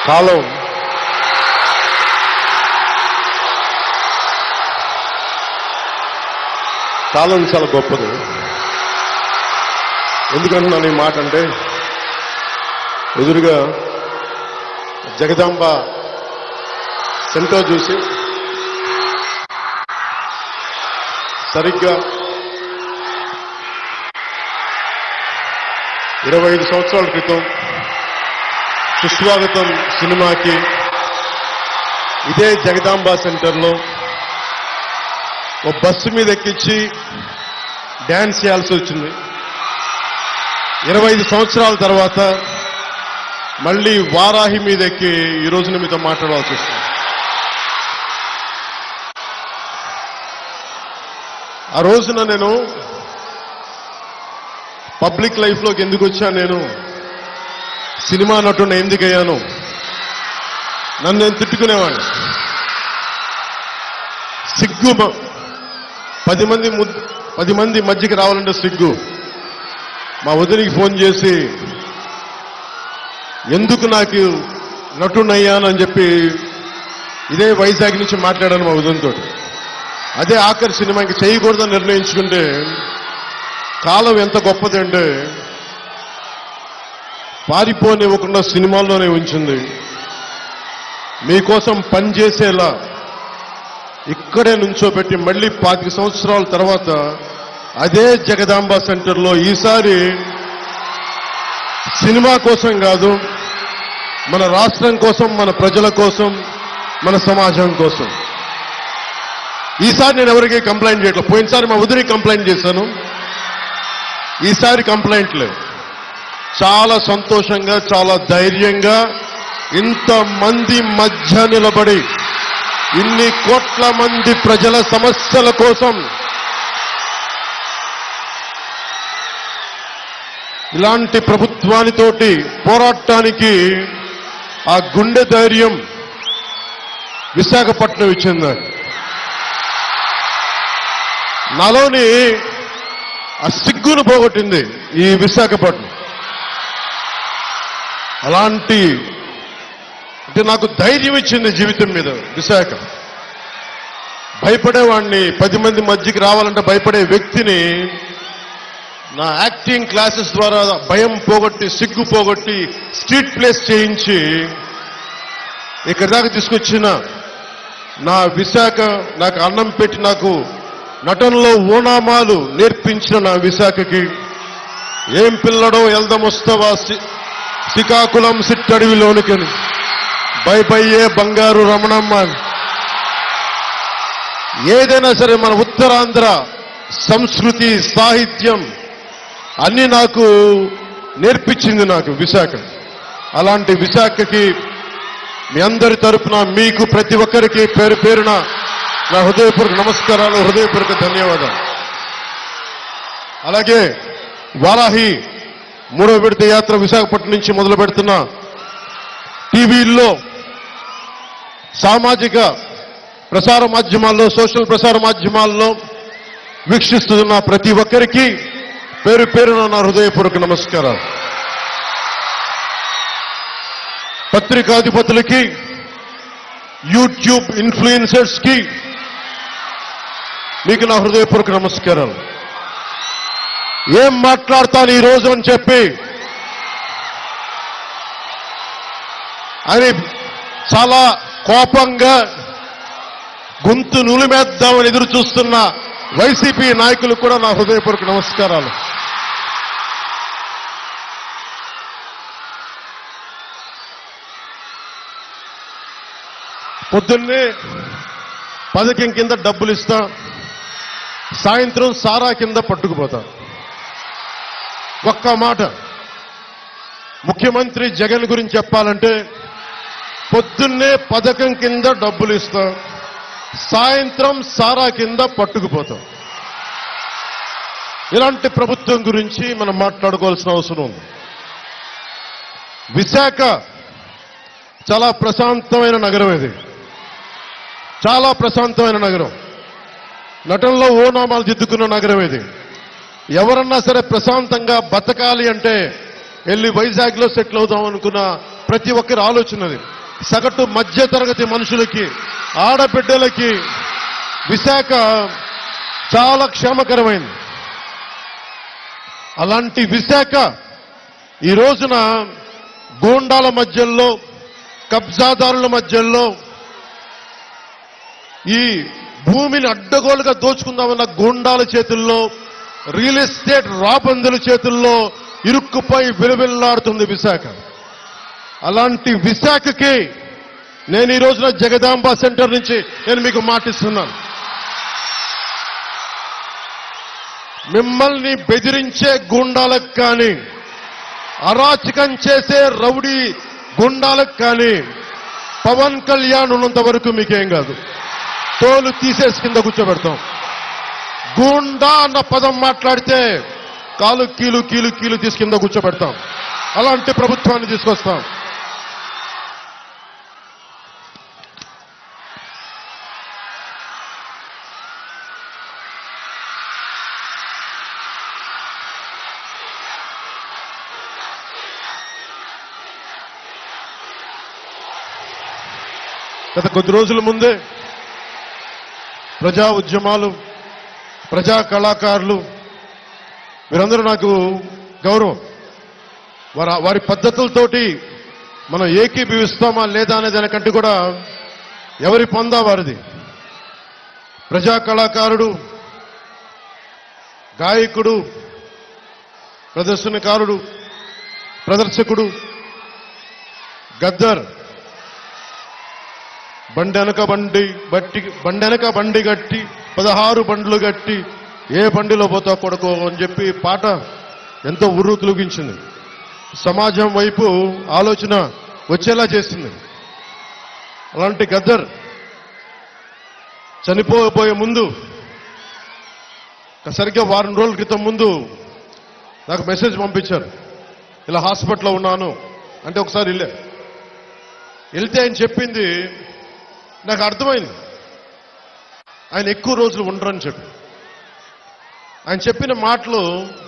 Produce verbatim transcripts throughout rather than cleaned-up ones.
కాలం కాలం చాలా గొప్పది. ఎందుకంటున్నాను ఈ మాట అంటే, ఎదురుగా జగదాంబ సెంటర్ చూసి సరిగ్గా ఇరవై ఐదు సంవత్సరాల క్రితం సుస్వాగతం సినిమాకి ఇదే జగదాంబ సెంటర్లో ఓ బస్సు మీద ఎక్కించి డ్యాన్స్ చేయాల్సి వచ్చింది. ఇరవై ఐదు సంవత్సరాల తర్వాత మళ్ళీ వారాహి మీద ఎక్కి ఈ రోజున మీతో మాట్లాడాల్సి వస్తుంది. ఆ రోజున నేను పబ్లిక్ లైఫ్లోకి ఎందుకు వచ్చాను, నేను సినిమా నటుడు ఎందుకయ్యాను, నన్ను నేను తిట్టుకునేవాడిని. సిగ్గు, పది మంది పది మంది మధ్యకి రావాలంటే సిగ్గు. మా వదినికి ఫోన్ చేసి ఎందుకు నాకు నటునయ్యాను అని చెప్పి ఇదే వైజాగ్ నుంచి మాట్లాడాను మా వదినతో. అదే ఆఖరి సినిమా ఇంక చేయకూడదని నిర్ణయించుకుంటే కాలం ఎంత గొప్పది అంటే పారిపోనివ్వకుండా సినిమాల్లోనే ఉంచింది. మీకోసం పనిచేసేలా ఇక్కడే నుంచోబెట్టి మళ్ళీ పాతిక సంవత్సరాల తర్వాత అదే జగదాంబ సెంటర్లో ఈసారి సినిమా కోసం కాదు, మన రాష్ట్రం కోసం, మన ప్రజల కోసం, మన సమాజం కోసం. ఈసారి నేను ఎవరికి కంప్లైంట్ చేయట్లేదు. పోయినసారి మా వదిలికి కంప్లైంట్ చేశాను, ఈసారి కంప్లైంట్ లేదు. చాలా సంతోషంగా, చాలా ధైర్యంగా ఇంతమంది మధ్య నిలబడి ఇన్ని కోట్ల మంది ప్రజల సమస్యల కోసం ఇలాంటి ప్రభుత్వానితోటి పోరాటానికి ఆ గుండె ధైర్యం విశాఖపట్నం ఇచ్చింది. నాలోని ఆ సిగ్గును పోగొట్టింది ఈ విశాఖపట్నం. అలాంటి అంటే నాకు ధైర్యం ఇచ్చింది జీవితం మీద విశాఖ. భయపడేవాడిని, పది మంది మధ్యకి రావాలంటే భయపడే వ్యక్తిని నా యాక్టింగ్ క్లాసెస్ ద్వారా భయం పోగొట్టి, సిగ్గు పోగొట్టి, స్ట్రీట్ ప్లేస్ చేయించి ఇక్కడి దాకా తీసుకొచ్చిన నా విశాఖ, నాకు అన్నం పెట్టి నాకు నటనలో ఓనామాలు నేర్పించిన నా విశాఖకి, ఏం పిల్లడో ఎల్దమొస్తవా శ్రీకాకుళం సిట్టడివిలోనికని భయపయ్యే బంగారు రమణమ్మ, ఏదైనా సరే మన ఉత్తరాంధ్ర సంస్కృతి, సాహిత్యం అన్ని నాకు నేర్పించింది నాకు విశాఖ. అలాంటి విశాఖకి మీ అందరి తరపున మీకు ప్రతి ఒక్కరికి పేరు పేరున నా హృదయపూర్వక నమస్కారాలు, హృదయపూర్వక ధన్యవాదాలు. అలాగే వారాహి మూడో విడత యాత్ర విశాఖపట్నం నుంచి మొదలు పెడుతున్న టీవీల్లో, సామాజిక ప్రసార మాధ్యమాల్లో, సోషల్ ప్రసార మాధ్యమాల్లో వీక్షిస్తున్న ప్రతి ఒక్కరికి పేరు పేరున నా హృదయపూర్వక నమస్కారాలు. పత్రికాధిపతులకి, యూట్యూబ్ ఇన్ఫ్లుయెన్సర్స్ కి మీకు నా హృదయపూర్వక నమస్కారాలు. ఏం మాట్లాడతాను ఈ రోజు అని చెప్పి అని చాలా కోపంగా గొంతు నులిమేద్దామని ఎదురు చూస్తున్న వైసీపీ నాయకులకు కూడా నా హృదయపూర్వక నమస్కారాలు. పొద్దున్నే పథకం కింద డబ్బులు ఇస్తా, సాయంత్రం సారా కింద పట్టుకుపోతా. ఒక్క మాట ముఖ్యమంత్రి జగన్ గురించి చెప్పాలంటే, పొద్దున్నే పథకం కింద డబ్బులు ఇస్తా, సాయంత్రం సారా కింద పట్టుకుపోతాం. ఇలాంటి ప్రభుత్వం గురించి మనం మాట్లాడుకోవాల్సిన అవసరం ఉంది. విశాఖ చాలా ప్రశాంతమైన నగరం, ఇది చాలా ప్రశాంతమైన నగరం. నటనలో ఓనామాలు దిద్దుకున్న నగరం ఇది. ఎవరన్నా సరే ప్రశాంతంగా బతకాలి అంటే వెళ్ళి వైజాగ్లో సెటిల్ అవుదాం అనుకున్న ప్రతి ఒక్కరి ఆలోచనది. సగటు మధ్య తరగతి మనుషులకి, ఆడబిడ్డలకి విశాఖ చాలా క్షేమకరమైంది. అలాంటి విశాఖ ఈ రోజున గూండాల మధ్యలో, కబ్జాదారుల మధ్యలో, ఈ భూమిని అడ్డగోలుగా దోచుకుందామన్న గూండాల చేతుల్లో, రియల్ ఎస్టేట్ రాబందుల చేతుల్లో ఇరుక్కుపోయి విలువిల్లాడుతుంది విశాఖ. అలాంటి విశాఖకి నేను ఈ రోజున జగదాంబ సెంటర్ నుంచి నేను మీకు మాటిస్తున్నాను. మిమ్మల్ని బెదిరించే గుండాలకు కానీ, అరాచకం చేసే రౌడీ గుండాలకు కానీ పవన్ కళ్యాణ్ ఉన్నంత వరకు మీకేం కాదు. తోలు తీసేసి కింద కూర్చోబెడతాం. గూండా అన్న పదం మాట్లాడితే కాలు కీలు కీలు కీలు తీసి కింద కూర్చోబెడతాం. అలాంటి ప్రభుత్వాన్ని తీసుకొస్తాం. గత కొద్ది రోజుల ముందే ప్రజా ఉద్యమాలు, ప్రజా కళాకారులు వీరందరూ నాకు గౌరవం. వారి వారి పద్ధతులతోటి మనం ఏకీభవిస్తామా లేదా అనే దానికంటే కూడా ఎవరి పొందా వారిది. ప్రజా కళాకారుడు, గాయకుడు, ప్రదర్శనకారుడు, ప్రదర్శకుడు గద్దర్ బండెనక బండి బట్టి బండెనక బండి గట్టి పదహారు బండ్లు గట్టి ఏ బండిలో పోతా కొడుకో అని చెప్పి పాట ఎంతో ఉర్రూతులుగించింది. సమాజం వైపు ఆలోచన వచ్చేలా చేసింది. అలాంటి గద్దర్ చనిపోబోయే ముందు, సరిగ్గా వారం రోజుల క్రితం ముందు నాకు మెసేజ్ పంపించారు. ఇలా హాస్పిటల్లో ఉన్నాను అంటే ఒకసారి వెళ్ళే వెళ్తే ఆయన చెప్పింది నాకు అర్థమైంది. ఆయన ఎక్కువ రోజులు ఉండరని చెప్పి ఆయన చెప్పిన మాటలు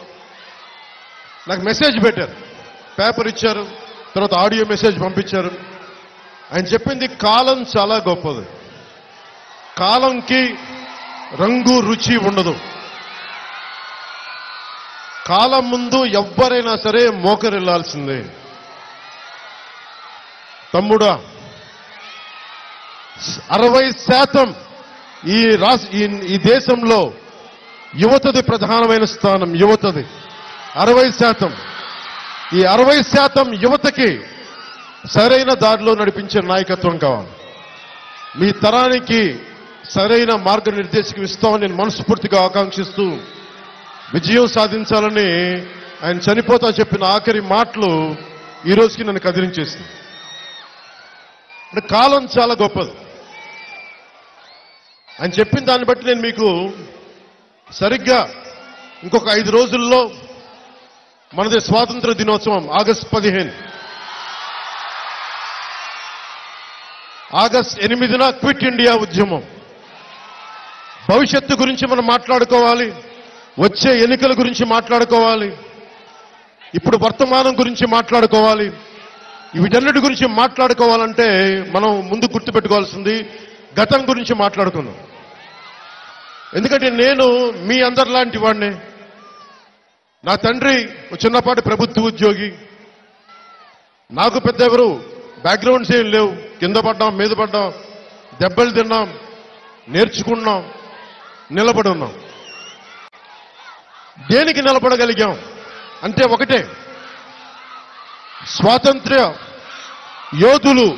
నాకు మెసేజ్ పెట్టారు, పేపర్ ఇచ్చారు, తర్వాత ఆడియో మెసేజ్ పంపించారు. ఆయన చెప్పింది కాలం చాలా గొప్పది. కాలంకి రంగు రుచి ఉండదు. కాలం ముందు ఎవ్వరైనా సరే మోకరిల్లాల్సిందే. తమ్ముడా, అరవై శాతం ఈ రాష్ట్ర ఈ దేశంలో యువతది ప్రధానమైన స్థానం. యువతది అరవై శాతం. ఈ అరవై శాతం యువతకి సరైన దారిలో నడిపించే నాయకత్వం కావాలి. మీ తరానికి సరైన మార్గనిర్దేశకం ఇస్తామని నేను మనస్ఫూర్తిగా ఆకాంక్షిస్తూ విజయం సాధించాలని ఆయన చనిపోతా చెప్పిన ఆఖరి మాటలు ఈ రోజుకి నన్ను కదిలించేసింది. అంటే కాలం చాలా గొప్పది. ఆయన చెప్పిన దాన్ని బట్టి నేను మీకు సరిగ్గా ఇంకొక ఐదు రోజుల్లో మనది స్వాతంత్ర దినోత్సవం ఆగస్టు పదిహేను. ఆగస్టు ఎనిమిదిన క్విట్ ఇండియా ఉద్యమం. భవిష్యత్తు గురించి మనం మాట్లాడుకోవాలి, వచ్చే ఎన్నికల గురించి మాట్లాడుకోవాలి, ఇప్పుడు వర్తమానం గురించి మాట్లాడుకోవాలి. వీటన్నిటి గురించి మాట్లాడుకోవాలంటే మనం ముందు గుర్తుపెట్టుకోవాల్సింది గతం గురించి మాట్లాడుకుందాం. ఎందుకంటే నేను మీ అందరిలాంటి వాడిని. నా తండ్రి చిన్నపాటి ప్రభుత్వ ఉద్యోగి. నాకు పెద్ద ఎవరు బ్యాక్గ్రౌండ్స్ ఏం లేవు. కింద పడ్డాం, మీద పడ్డాం, దెబ్బలు తిన్నాం, నేర్చుకున్నాం, నిలబడి ఉన్నాం. దేనికి నిలబడగలిగాం అంటే ఒకటే, స్వాతంత్ర్య యోధులు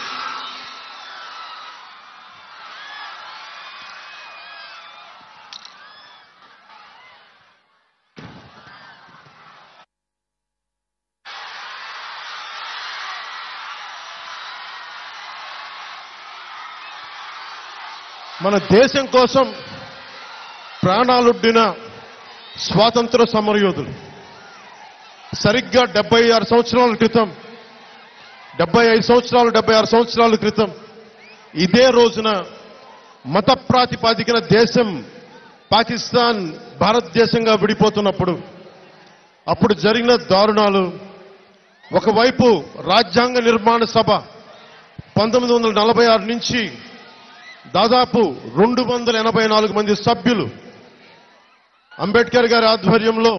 మన దేశం కోసం ప్రాణాలొడ్డిన స్వాతంత్ర సమరయోధులు. సరిగ్గా డెబ్బై ఆరు సంవత్సరాల క్రితం, డెబ్బై ఐదు సంవత్సరాలు డెబ్బై ఆరు సంవత్సరాల క్రితం ఇదే రోజున మత ప్రాతిపాదికన దేశం పాకిస్తాన్ భారతదేశంగా విడిపోతున్నప్పుడు అప్పుడు జరిగిన దారుణాలు, ఒకవైపు రాజ్యాంగ నిర్మాణ సభ పంతొమ్మిది వందల నలభై ఆరు నుంచి దాదాపు రెండు వందల ఎనభై నాలుగు మంది సభ్యులు అంబేద్కర్ గారి ఆధ్వర్యంలో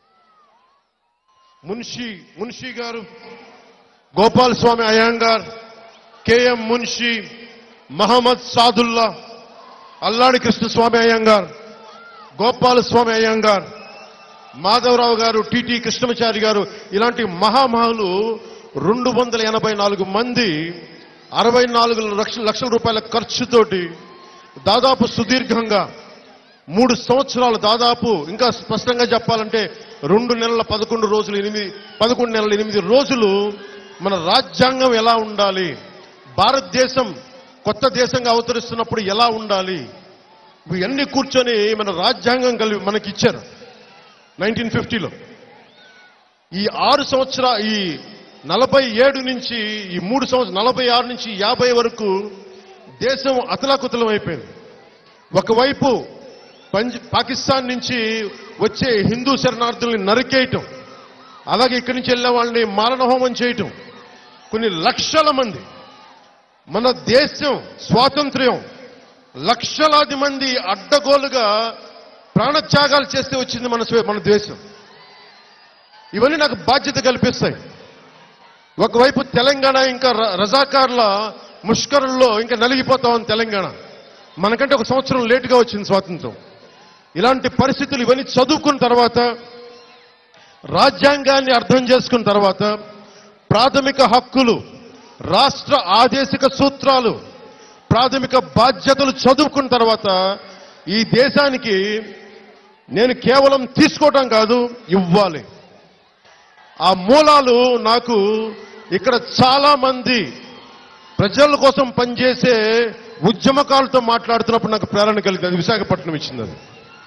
మున్షి మున్షి గారు, గోపాల్ స్వామి అయ్యంగార్, కేఎం మున్షి, మహమ్మద్ సాదుల్లా, అల్లాడి కృష్ణస్వామి అయ్యంగార్, గోపాల స్వామి అయ్యంగార్, మాధవరావు గారు, టిటి కృష్ణమాచారి గారు, ఇలాంటి మహామహులు రెండు వందల ఎనభై నాలుగు మంది అరవై నాలుగు లక్షల లక్షల రూపాయల ఖర్చుతోటి దాదాపు సుదీర్ఘంగా మూడు సంవత్సరాలు, దాదాపు ఇంకా స్పష్టంగా చెప్పాలంటే రెండు నెలల పదకొండు రోజులు ఎనిమిది పదకొండు నెలల ఎనిమిది రోజులు మన రాజ్యాంగం ఎలా ఉండాలి, భారతదేశం కొత్త దేశంగా అవతరిస్తున్నప్పుడు ఎలా ఉండాలి, ఇవన్నీ కూర్చొని మన రాజ్యాంగం కలిపి మనకిచ్చారు నైన్టీన్ ఫిఫ్టీలో. ఈ ఆరు సంవత్సర ఈ నలభై ఏడు నుంచి ఈ మూడు సంవత్సరం నలభై ఆరు నుంచి యాభై వరకు దేశం అతలాకుతలం అయిపోయింది. ఒకవైపు పంజ్ పాకిస్తాన్ నుంచి వచ్చే హిందూ శరణార్థుల్ని నరికేయటం, అలాగే ఇక్కడి నుంచి వెళ్ళే వాళ్ళని మారణహోమం చేయటం, కొన్ని లక్షల మంది, మన దేశం స్వాతంత్ర్యం లక్షలాది మంది అడ్డగోలుగా ప్రాణత్యాగాలు చేస్తే వచ్చింది మన మన దేశం. ఇవన్నీ నాకు బాధ్యత కల్పిస్తాయి. ఒకవైపు తెలంగాణ ఇంకా రజాకార్ల ముష్కరుల్లో ఇంకా నలిగిపోతామని తెలంగాణ మనకంటే ఒక సంవత్సరం లేటుగా వచ్చింది స్వాతంత్రం. ఇలాంటి పరిస్థితులు ఇవన్నీ చదువుకున్న తర్వాత, రాజ్యాంగాన్ని అర్థం చేసుకున్న తర్వాత, ప్రాథమిక హక్కులు, రాష్ట్ర ఆదేశిక సూత్రాలు, ప్రాథమిక బాధ్యతలు చదువుకున్న తర్వాత ఈ దేశానికి నేను కేవలం తీసుకోవటం కాదు, ఇవ్వాలి. ఆ మూలాలు నాకు ఇక్కడ చాలా మంది ప్రజల కోసం పనిచేసే ఉద్యమకారులతో మాట్లాడుతున్నప్పుడు నాకు ప్రేరణ కలిగింది. అది విశాఖపట్నం ఇచ్చింది. అది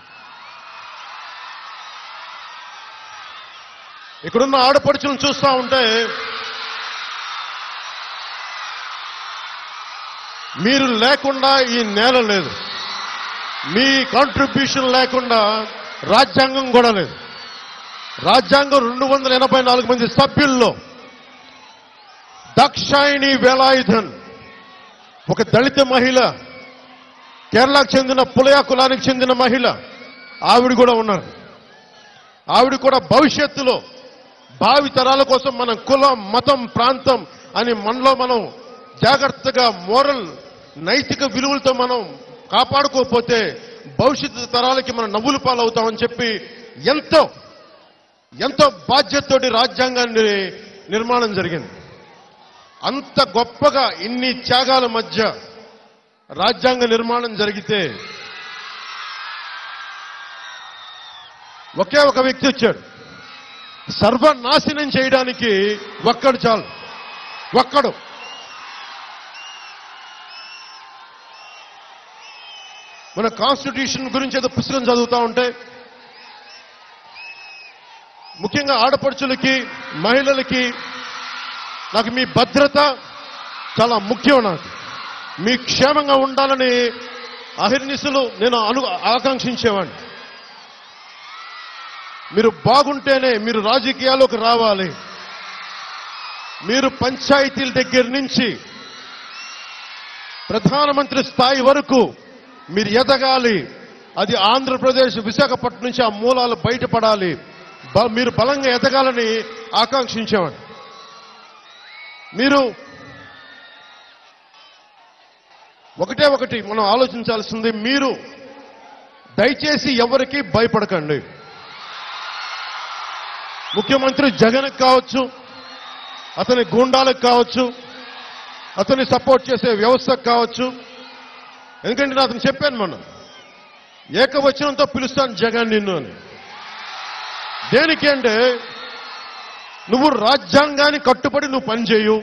ఇక్కడున్న ఆడపడుచులను చూస్తూ ఉంటే మీరు లేకుండా ఈ నేల లేదు, మీ కాంట్రిబ్యూషన్ లేకుండా రాజ్యాంగం కూడా లేదు. రాజ్యాంగం రెండు వందల ఎనభై నాలుగు మంది సభ్యుల్లో దాక్షాయిణి వేలాయుధన్, ఒక దళిత మహిళ, కేరళకు చెందిన పులయ కులానికి చెందిన మహిళ, ఆవిడ కూడా ఉన్నారు. ఆవిడ కూడా భవిష్యత్తులో భావి తరాల కోసం మన కులం, మతం, ప్రాంతం అని మనలో మనం జాగ్రత్తగా మోరల్ నైతిక విలువలతో మనం కాపాడుకోకపోతే భవిష్యత్తు తరాలకి మనం నవ్వులు పాలవుతామని చెప్పి ఎంతో ఎంతో బాధ్యతతోటి రాజ్యాంగాన్ని నిర్మాణం జరిగింది. అంత గొప్పగా ఇన్ని త్యాగాల మధ్య రాజ్యాంగ నిర్మాణం జరిగితే ఒకే ఒక వ్యక్తి వచ్చాడు. సర్వనాశనం చేయడానికి ఒక్కడు చాలు, ఒక్కడు. మన కాన్స్టిట్యూషన్ గురించి ఏదో పుస్తకం చదువుతా ఉంటే, ముఖ్యంగా ఆడపడుచులకి, మహిళలకి నాకు మీ భద్రత చాలా ముఖ్యం. నాకు మీ క్షేమంగా ఉండాలని అహిర్నిశలు నేను అను ఆకాంక్షించేవాడిని. మీరు బాగుంటేనే మీరు రాజకీయాల్లోకి రావాలి. మీరు పంచాయతీల దగ్గర నుంచి ప్రధానమంత్రి స్థాయి వరకు మీరు ఎదగాలి. అది ఆంధ్రప్రదేశ్ విశాఖపట్నం నుంచి ఆ మూలాలు బయటపడాలి. మీరు బలంగా ఎదగాలని ఆకాంక్షించేవాడు. మీరు ఒకటే ఒకటి మనం ఆలోచించాల్సింది, మీరు దయచేసి ఎవరికి భయపడకండి. ముఖ్యమంత్రి జగన్కి కావచ్చు, అతని గూండాలకు కావచ్చు, అతన్ని సపోర్ట్ చేసే వ్యవస్థకు కావచ్చు. ఎందుకంటే నేను అతను చెప్పాను, మనం ఏకవచనంతో పిలుస్తాను జగన్ నిన్ను అని. దేనికి అంటే నువ్వు రాజ్యాంగాన్ని కట్టుబడి నువ్వు పనిచేయు.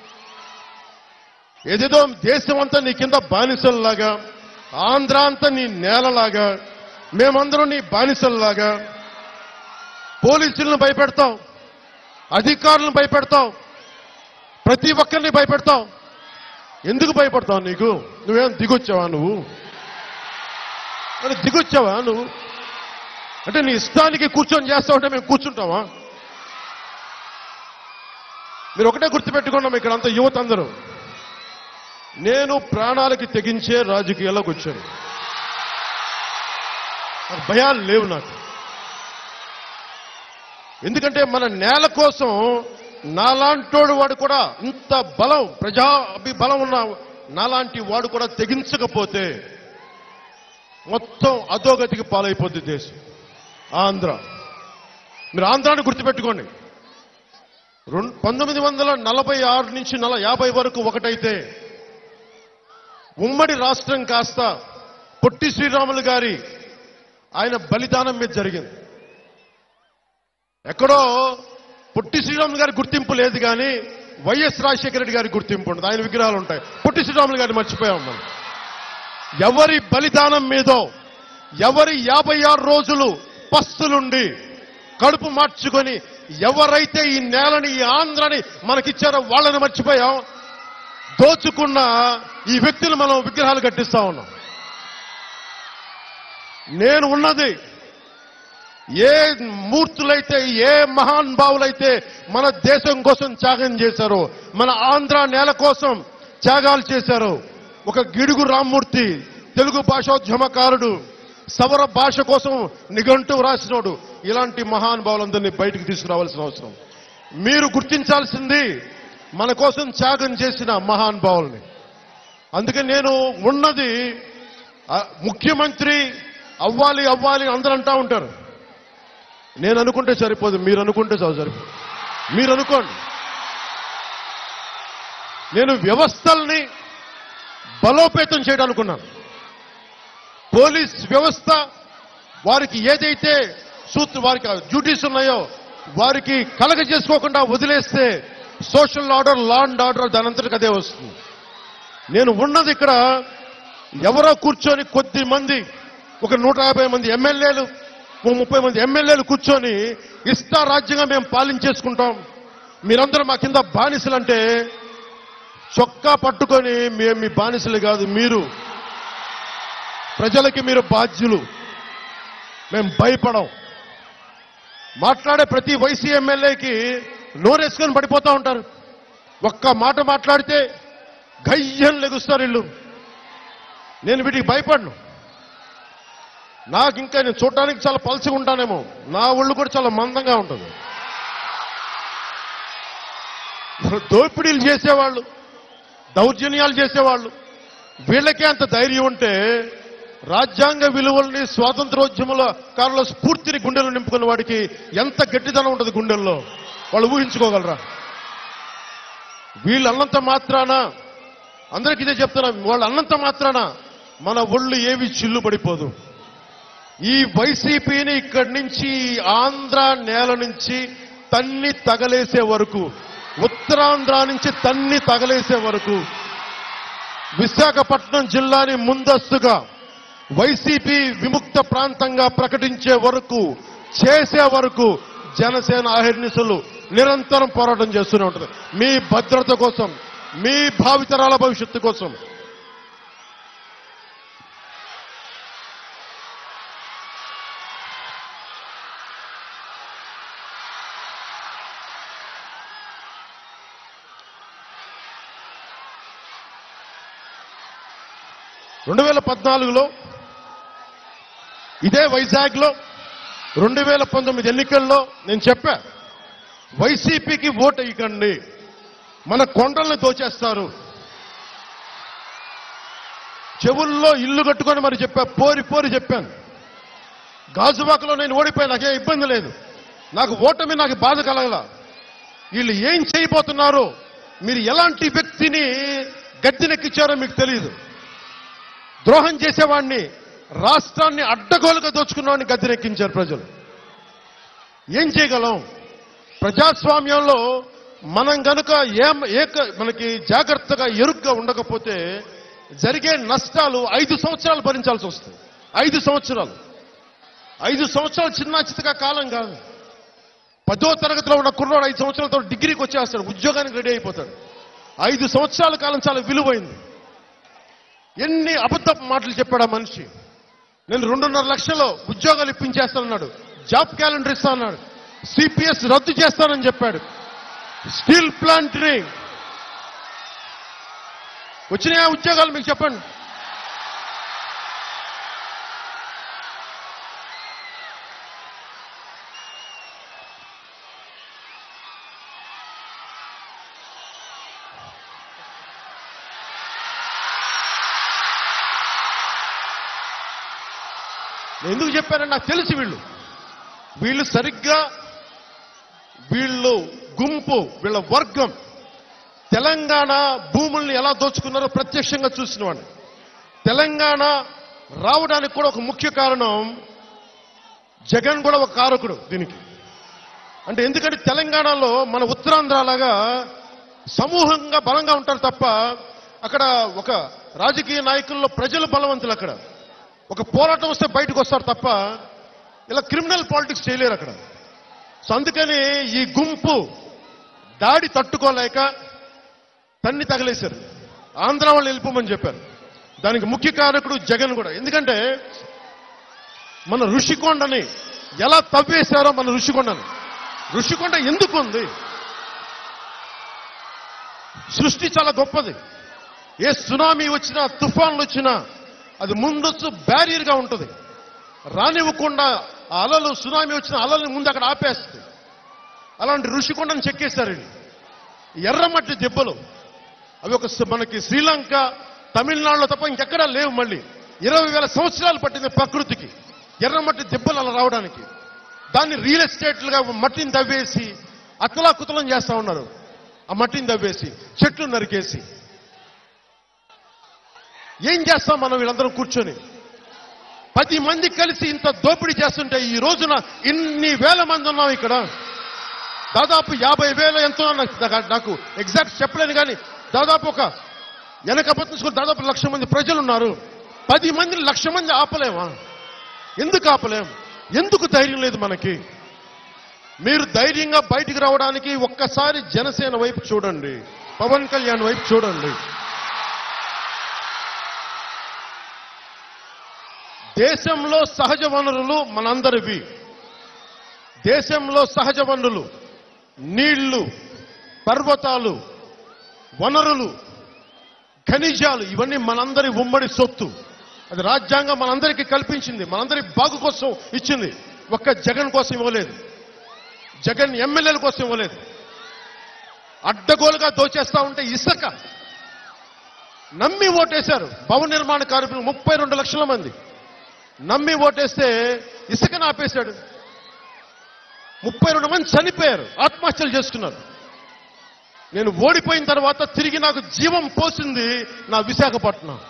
ఏదేదో దేశం అంతా నీ కింద బానిసల్లాగా, ఆంధ్ర అంతా నీ నేలలాగా, మేమందరం నీ బానిసల్లాగా పోలీసులను భయపెడతావు, అధికారులను భయపెడతావు, ప్రతి ఒక్కరిని భయపెడతావు. ఎందుకు భయపడతావు? నీకు నువ్వేం దిగొచ్చావా? నువ్వు దిగొచ్చావా? నువ్వు అంటే నీ ఇష్టానికి కూర్చొని చేస్తావంటే మేము కూర్చుంటావా? మీరు ఒకటే గుర్తుపెట్టుకున్నాం ఇక్కడ అంత యువత అందరూ, నేను ప్రాణాలకి తెగించే రాజకీయాల్లోకి వచ్చాను. నాకు భయాలు లేవు నాకు. ఎందుకంటే మన నేల కోసం నాలాంటోడు వాడు కూడా ఇంత బలం ప్రజా బలం ఉన్న నాలాంటి వాడు కూడా తెగించకపోతే మొత్తం అధోగతికి పాలైపోద్ది దేశం. ఆంధ్ర, మీరు ఆంధ్రాని గుర్తుపెట్టుకోండి. రెండు పంతొమ్మిది వందల నలభై ఆరు నుంచి నల యాభై వరకు ఒకటైతే ఉమ్మడి రాష్ట్రం కాస్త పొట్టి శ్రీరాములు గారి ఆయన బలిదానం మీద జరిగింది. ఎక్కడో పొట్టి శ్రీరాములు గారి గుర్తింపు లేదు కానీ వైఎస్ రాజశేఖర రెడ్డి గారి గుర్తింపు ఉంటుంది. ఆయన విగ్రహాలు ఉంటాయి. పొట్టి శ్రీరాములు గారిని మర్చిపోయాం మనం. ఎవరి బలిదానం మీదో, ఎవరి యాభై ఆరు రోజులు పస్తులుండి కడుపు మార్చుకొని ఎవరైతే ఈ నేలని ఈ ఆంధ్రని మనకిచ్చారో వాళ్ళని మర్చిపోయాం. దోచుకున్న ఈ వ్యక్తులు మనం విగ్రహాలు కట్టిస్తా ఉన్నాం. నేను ఉన్నది ఏ మూర్తులైతే, ఏ మహాన్ భావులైతే మన దేశం కోసం త్యాగం చేశారో, మన ఆంధ్ర నేల కోసం త్యాగాలు చేశారో, ఒక గిడుగు రామ్మూర్తి తెలుగు భాషోద్యమకారుడు, సవర భాష కోసం నిఘంటు రాసినోడు, ఇలాంటి మహాన్ భావులందరినీ బయటకు తీసుకురావాల్సిన అవసరం. మీరు గుర్తించాల్సింది మన కోసం త్యాగం చేసిన మహాన్ భావుల్ని. అందుకే నేను ఉన్నది ముఖ్యమంత్రి అవ్వాలి అవ్వాలి అందరూ అంటా ఉంటారు. నేను అనుకుంటే సరిపోదు, మీరు అనుకుంటే చాలు సరిపోదు. మీరు అనుకోండి. నేను వ్యవస్థల్ని బలోపేతం చేయడానుకున్నాను. పోలీస్ వ్యవస్థ వారికి ఏదైతే సూత్ర వారికి డ్యూటీస్ ఉన్నాయో వారికి కలగ చేసుకోకుండా వదిలేస్తే social order, law and order దానంతటికి అదే వస్తుంది. నేను ఉన్నది ఇక్కడ ఎవరో కూర్చొని కొద్ది మంది, ఒక నూట యాభై మంది ఎమ్మెల్యేలు, ముప్పై మంది ఎమ్మెల్యేలు కూర్చొని ఇష్టారాజ్యంగా మేము పాలించేసుకుంటాం, మీరందరూ మా కింద బానిసలంటే చొక్కా పట్టుకొని మేము మీ బానిసలు కాదు, మీరు ప్రజలకి మీరు బాధ్యులు, మేము భయపడం. మాట్లాడే ప్రతి వైసీ ఎమ్మెల్యేకి నోరేసుకొని పడిపోతూ ఉంటారు. ఒక్క మాట మాట్లాడితే గయ్యం లెగుస్తారు ఇల్లు. నేను వీటికి భయపడను. నాకు ఇంకా నేను చూడటానికి చాలా పల్చగా ఉంటానేమో, నా ఒళ్ళు కూడా చాలా మందంగా ఉంటుంది. దోపిడీలు చేసేవాళ్ళు, దౌర్జన్యాలు చేసేవాళ్ళు, వీళ్ళకే అంత ధైర్యం ఉంటే రాజ్యాంగ విలువల్ని, స్వాతంత్రోద్యముల కాలంలో స్ఫూర్తిని గుండెలు నింపుకున్న వాడికి ఎంత గట్టిదనం ఉంటుంది గుండెల్లో, వాళ్ళు ఊహించుకోగలరా? వీళ్ళు అన్నంత మాత్రాన, అందరికీ ఇదే చెప్తున్నా, వాళ్ళు అన్నంత మాత్రాన మన ఒళ్ళు ఏవి చిల్లు పడిపోదు. ఈ వైసీపీని ఇక్కడి నుంచి ఆంధ్ర నేల నుంచి తన్ని తగలేసే వరకు, ఉత్తరాంధ్ర నుంచి తన్ని తగలేసే వరకు, విశాఖపట్నం జిల్లాని ముందస్తుగా వైసీపీ విముక్త ప్రాంతంగా ప్రకటించే వరకు, చేసే వరకు జనసేన అహర్నిశలు నిరంతరం పోరాటం చేస్తూనే ఉంటుంది. మీ భద్రత కోసం, మీ భావితరాల భవిష్యత్తు కోసం. రెండు వేల పద్నాలుగులో ఇదే వైజాగ్లో రెండు వేల పంతొమ్మిది ఎన్నికల్లో నేను చెప్పా, వైసీపీకి ఓటు ఇవ్వకండి, మన కొండల్ని దోచేస్తారు. చెవుల్లో ఇల్లు కట్టుకొని మరి చెప్పా, పోరి పోరి చెప్పాను. గాజువాకలో నేను ఓడిపోయాను, నాకేం ఇబ్బంది లేదు. నాకు ఓటమి, నాకు బాధ కలగల. వీళ్ళు ఏం చేయబోతున్నారో, మీరు ఎలాంటి వ్యక్తిని గద్దెనెక్కించారో మీకు తెలియదు. ద్రోహం చేసేవాడిని, రాష్ట్రాన్ని అడ్డగోలుగా దోచుకున్నవాడిని గద్దెనెక్కించారు ప్రజలు. ఏం చేయగలం? ప్రజాస్వామ్యంలో మనం గనుక ఏం ఏక మనకి జాగ్రత్తగా ఎరుగ్గా ఉండకపోతే జరిగే నష్టాలు ఐదు సంవత్సరాలు భరించాల్సి వస్తుంది. ఐదు సంవత్సరాలు ఐదు సంవత్సరాలు చిన్న చిత్తగా కాలం కాదు. పదో తరగతిలో ఉన్న కుర్రాడు ఐదు సంవత్సరాలతో డిగ్రీకి వచ్చేస్తాడు, ఉద్యోగానికి రెడీ అయిపోతాడు. ఐదు సంవత్సరాల కాలం చాలా విలువైంది. ఎన్ని అబద్ధపు మాటలు చెప్పాడు ఆ మనిషి. నేను రెండున్నర లక్షల్లో ఉద్యోగాలు ఇప్పించేస్తానన్నాడు, జాబ్ క్యాలెండర్ ఇస్తానన్నాడు, సిపిఎస్ రద్దు చేస్తానని చెప్పాడు. స్టీల్ ప్లాంట్ని వచ్చినాయా ఉద్యోగాలు మీకు చెప్పండి. నేను ఎందుకు చెప్పానని నాకు తెలిసి వీళ్ళు వీళ్ళు సరిగ్గా వీళ్ళు గుంపు వీళ్ళ వర్గం తెలంగాణ భూముల్ని ఎలా దోచుకున్నారో ప్రత్యక్షంగా చూసిన వాడిని. తెలంగాణ రావడానికి కూడా ఒక ముఖ్య కారణం జగన్ కూడా ఒక కారకుడు దీనికి. అంటే ఎందుకంటే తెలంగాణలో మన ఉత్తరాంధ్రలాగా సమూహంగా బలంగా ఉంటారు తప్ప అక్కడ ఒక రాజకీయ నాయకుల్లో ప్రజలు బలవంతులు. అక్కడ ఒక పోరాటం వస్తే బయటకు వస్తారు తప్ప ఇలా క్రిమినల్ పాలిటిక్స్ చేయలేరు అక్కడ. సో అందుకని ఈ గుంపు దాడి తట్టుకోలేక తన్ని తగలేశారు. ఆంధ్ర వాళ్ళు వెళ్ళిపోమని చెప్పారు. దానికి ముఖ్య కారకుడు జగన్ కూడా. ఎందుకంటే మన ఋషికొండని ఎలా తవ్వేశారో మన ఋషికొండని. ఋషికొండ ఎందుకు ఉంది? సృష్టి చాలా గొప్పది. ఏ సునామీ వచ్చినా తుఫాన్లు వచ్చినా అది ముందొచ్చు బ్యారియర్గా ఉంటుంది. రానివ్వకుండా ఆ అలలు సునామీ వచ్చిన అలల్ని ముందు అక్కడ ఆపేస్తుంది. అలాంటి ఋషికొండను చెక్కేశారు. ఎర్రమట్టి దెబ్బలు అవి ఒక మనకి శ్రీలంక తమిళనాడులో తప్ప ఇంకెక్కడా లేవు. మళ్ళీ ఇరవై వేల సంవత్సరాలు పట్టింది ప్రకృతికి ఎర్రమట్టి దెబ్బలు అలా రావడానికి. దాన్ని రియల్ ఎస్టేట్లుగా మట్టిని తవ్వేసి అతలాకుతలం చేస్తా ఉన్నారు. ఆ మట్టిని తవ్వేసి చెట్లు నరికేసి ఏం చేస్తాం మనం వీళ్ళందరం కూర్చొని? పది మంది కలిసి ఇంత దోపిడీ చేస్తుంటే ఈ రోజున ఇన్ని వేల మంది ఉన్నాం ఇక్కడ. దాదాపు యాభై వేల ఎంతో నాకు ఎగ్జాక్ట్ చెప్పలేను కానీ దాదాపు ఒక వెనక పట్టించుకుని దాదాపు లక్ష మంది ప్రజలు ఉన్నారు. పది మందిని లక్ష మంది ఆపలేమా? ఎందుకు ఆపలేం? ఎందుకు ధైర్యం లేదు మనకి? మీరు ధైర్యంగా బయటికి రావడానికి ఒక్కసారి జనసేన వైపు చూడండి, పవన్ కళ్యాణ్ వైపు చూడండి. దేశంలో సహజ వనరులు మనందరివి. దేశంలో సహజ వనరులు నీళ్లు, పర్వతాలు, వనరులు, ఖనిజాలు ఇవన్నీ మనందరి ఉమ్మడి సొత్తు. అది రాజ్యాంగం మనందరికీ కల్పించింది, మనందరి బాగు కోసం ఇచ్చింది. ఒక్క జగన్ కోసం ఇవ్వలేదు, జగన్ ఎమ్మెల్యేల కోసం ఇవ్వలేదు. అడ్డగోలుగా దోచేస్తా ఉంటే ఇసుక నమ్మి ఓటేశారు. భవన నిర్మాణ కార్మికులు ముప్పై రెండు లక్షల మంది నమ్మి ఓటేస్తే ఇసుకను ఆపేశాడు. ముప్పై రెండు మంది చనిపోయారు, ఆత్మహత్యలు చేసుకున్నారు. నేను ఓడిపోయిన తర్వాత తిరిగి నాకు జీవం పోసింది నా విశాఖపట్నం.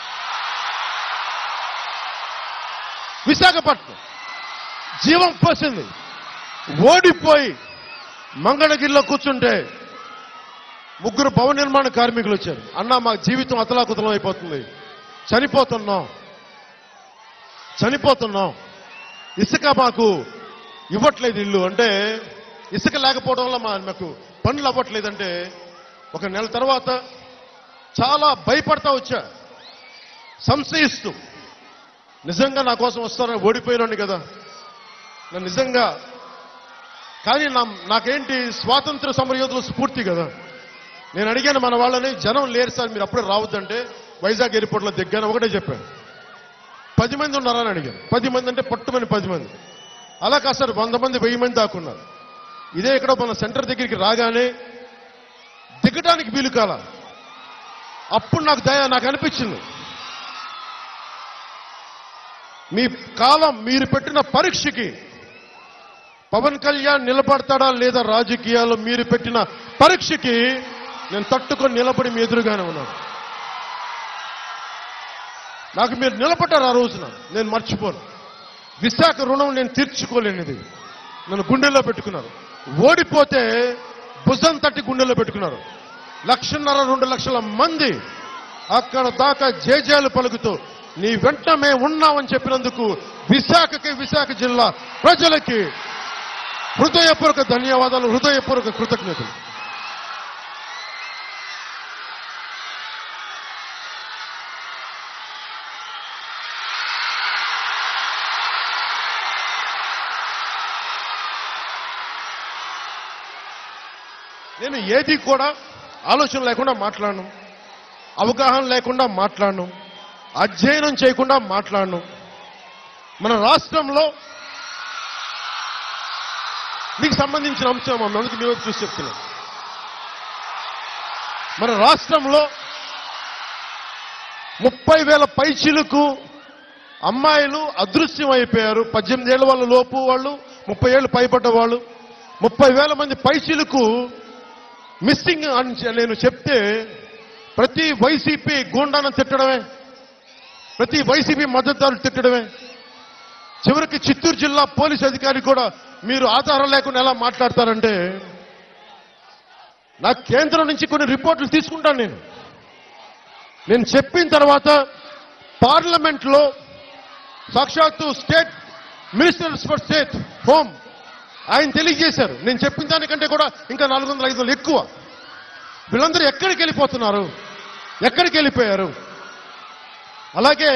విశాఖపట్నం జీవం పోసింది. ఓడిపోయి మంగళగిరిలో కూర్చుంటే ముగ్గురు భవన నిర్మాణ కార్మికులు వచ్చారు. అన్నా మా జీవితం అతలాకుతలం అయిపోతుంది, చనిపోతున్నాం చనిపోతున్నాం ఇసుక మాకు ఇవ్వట్లేదు ఇల్లు అంటే, ఇసుక లేకపోవడం వల్ల మా మాకు పనులు అవ్వట్లేదంటే ఒక నెల తర్వాత చాలా భయపడతా వచ్చా, సంశయిస్తూ. నిజంగా నా కోసం వస్తారని ఓడిపోయినాను కదా నేను నిజంగా. కానీ నా నాకేంటి స్వాతంత్ర సమరయోధుల స్ఫూర్తి కదా. నేను అడిగాను మన వాళ్ళని, జనం లేరు సార్ మీరు అప్పుడే రావద్దంటే వైజాగ్ ఎయిర్పోర్ట్లో దిగ్గాను ఒకటే చెప్పాను. పది మంది ఉన్నారని అడిగాను. పది మంది అంటే పట్టుమని పది మంది. అలా కాదు సార్ వంద మంది వెయ్యి మంది దాక్కున్నారు. ఇదే ఇక్కడ మన సెంటర్ దగ్గరికి రాగానే దిగడానికి వీలు కాల. అప్పుడు నాకు దయ నాకు అనిపించింది, మీ కాలం మీరు పెట్టిన పరీక్షకి పవన్ కళ్యాణ్ నిలబడతాడా లేదా రాజకీయాల్లో మీరు పెట్టిన పరీక్షకి నేను తట్టుకొని నిలబడి మీ ఎదురుగానే ఉన్నాను. నాకు మీరు నిలబడ్డారు ఆ రోజున, నేను మర్చిపోను. విశాఖ రుణం నేను తీర్చుకోలేనిది నన్ను గుండెల్లో పెట్టుకున్నారు. ఓడిపోతే భుజం తట్టి గుండెల్లో పెట్టుకున్నారు. లక్షన్నర రెండు లక్షల మంది అక్కడ దాకా జేజేలు పలుకుతూ నీ వెంట మేము ఉన్నామని చెప్పినందుకు విశాఖకి, విశాఖ జిల్లా ప్రజలకి హృదయపూర్వక ధన్యవాదాలు, హృదయపూర్వక కృతజ్ఞతలు. నేను ఏది కూడా ఆలోచన లేకుండా మాట్లాడను, అవగాహన లేకుండా మాట్లాడను, అధ్యయనం చేయకుండా మాట్లాడను. మన రాష్ట్రంలో మీకు సంబంధించిన అంశం అందుకు మీ వైపు చూసి చెప్తున్నాను. మన రాష్ట్రంలో ముప్పై వేల పైచిలకు అమ్మాయిలు అదృశ్యం అయిపోయారు. పద్దెనిమిది ఏళ్ళ వాళ్ళ లోపు వాళ్ళు, ముప్పై ఏళ్ళు పైపడ్డ వాళ్ళు, ముప్పై వేల మంది పైచిలకు మిస్సింగ్ అని నేను చెప్తే ప్రతి వైసీపీ గూండాను తిట్టడమే, ప్రతి వైసీపీ మద్దతుదారులు తిట్టడమే. చివరికి చిత్తూరు జిల్లా పోలీస్ అధికారి కూడా మీరు ఆధారం లేకుండా ఎలా మాట్లాడతారంటే, నాకు కేంద్రం నుంచి కొన్ని రిపోర్టులు తీసుకుంటాను. నేను నేను చెప్పిన తర్వాత పార్లమెంట్లో సాక్షాత్తు state ministers for state home ఆయన తెలియజేశారు. నేను చెప్పిన దానికంటే కూడా ఇంకా నాలుగు వందల ఐదు వందలు ఎక్కువ. వీళ్ళందరూ ఎక్కడికి వెళ్ళిపోతున్నారు, ఎక్కడికి వెళ్ళిపోయారు? అలాగే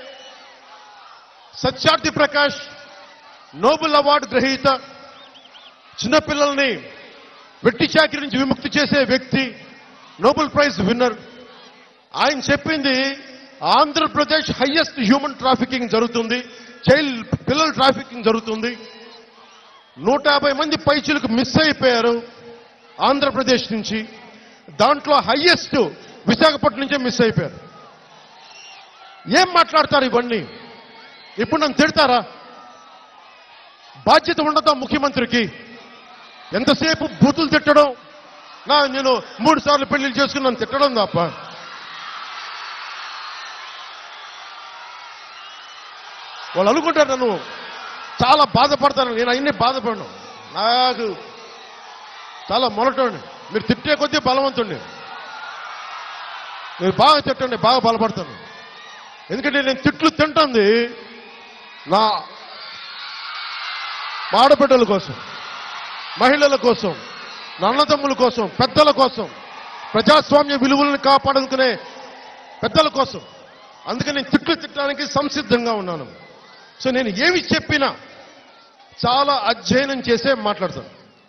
సత్యార్థి ప్రకాష్ నోబెల్ అవార్డు గ్రహీత, చిన్నపిల్లల్ని వెట్టి చాకిరి నుంచి విముక్తి చేసే వ్యక్తి, నోబెల్ ప్రైజ్ విన్నర్. ఆయన చెప్పింది ఆంధ్రప్రదేశ్ హైయెస్ట్ హ్యూమన్ ట్రాఫికింగ్ జరుగుతుంది, చైల్డ్ పిల్లల ట్రాఫికింగ్ జరుగుతుంది. నూట యాభై మంది పైచులకు మిస్ అయిపోయారు ఆంధ్రప్రదేశ్ నుంచి. దాంట్లో హైయెస్ట్ విశాఖపట్నం నుంచే మిస్ అయిపోయారు. ఏం మాట్లాడతారు ఇవన్నీ? ఇప్పుడు నన్ను తిడతారా? బాధ్యత ఉండదా ముఖ్యమంత్రికి? ఎంతసేపు బూతులు తిట్టడం, నా నేను మూడు సార్లు పెళ్లిళ్ళు చేసుకుని నన్ను తిట్టడం తప్ప. వాళ్ళు అనుకుంటారు నన్ను చాలా బాధపడతాను. నేను అన్నీ బాధపడను. నాకు చాలా మొరటండి. మీరు తిట్టే కొద్దీ బలవంతుండి. మీరు బాగా తిట్టండి, బాగా బలపడతాను. ఎందుకంటే నేను తిట్లు తింటుంది నా ఆడబిడ్డల కోసం, మహిళల కోసం, నా అన్నదమ్ముల కోసం, పెద్దల కోసం, ప్రజాస్వామ్య విలువలను కాపాడుకునే పెద్దల కోసం. అందుకని నేను తిట్లు తిట్టడానికి సంసిద్ధంగా ఉన్నాను. సో నేను ఏమి చెప్పినా చాలా అధ్యయనం చేసే మాట్లాడతాను.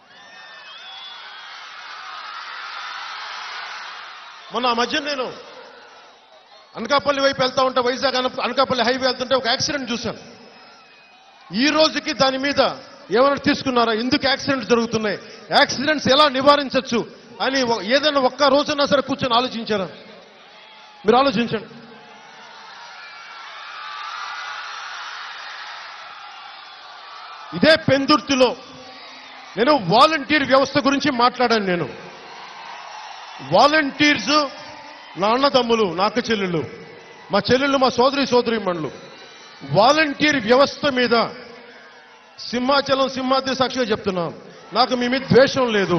మొన్న ఆ మధ్య నేను అనకాపల్లి వైపు వెళ్తా ఉంటే, వైజాగ్ అనకాపల్లి హైవే వెళ్తుంటే ఒక యాక్సిడెంట్ చూశాను. ఈ రోజుకి దాని మీద ఏమైనా తీసుకున్నారా? ఎందుకు యాక్సిడెంట్స్ జరుగుతున్నాయి, యాక్సిడెంట్స్ ఎలా నివారించవచ్చు అని ఏదైనా ఒక్క రోజున్నా సరే కూర్చొని ఆలోచించారా? మీరు ఆలోచించండి. ఇదే పెందుర్తిలో నేను వాలంటీర్ వ్యవస్థ గురించి మాట్లాడాను. నేను వాలంటీర్స్ నా అన్నదమ్ములు, నాకు చెల్లెళ్ళు, మా చెల్లెళ్ళు, మా సోదరి సోదరీమణులు. వాలంటీర్ వ్యవస్థ మీద సింహాచలం సింహాద్రి సాక్షిగా చెప్తున్నాను, నాకు మీ మీద ద్వేషం లేదు.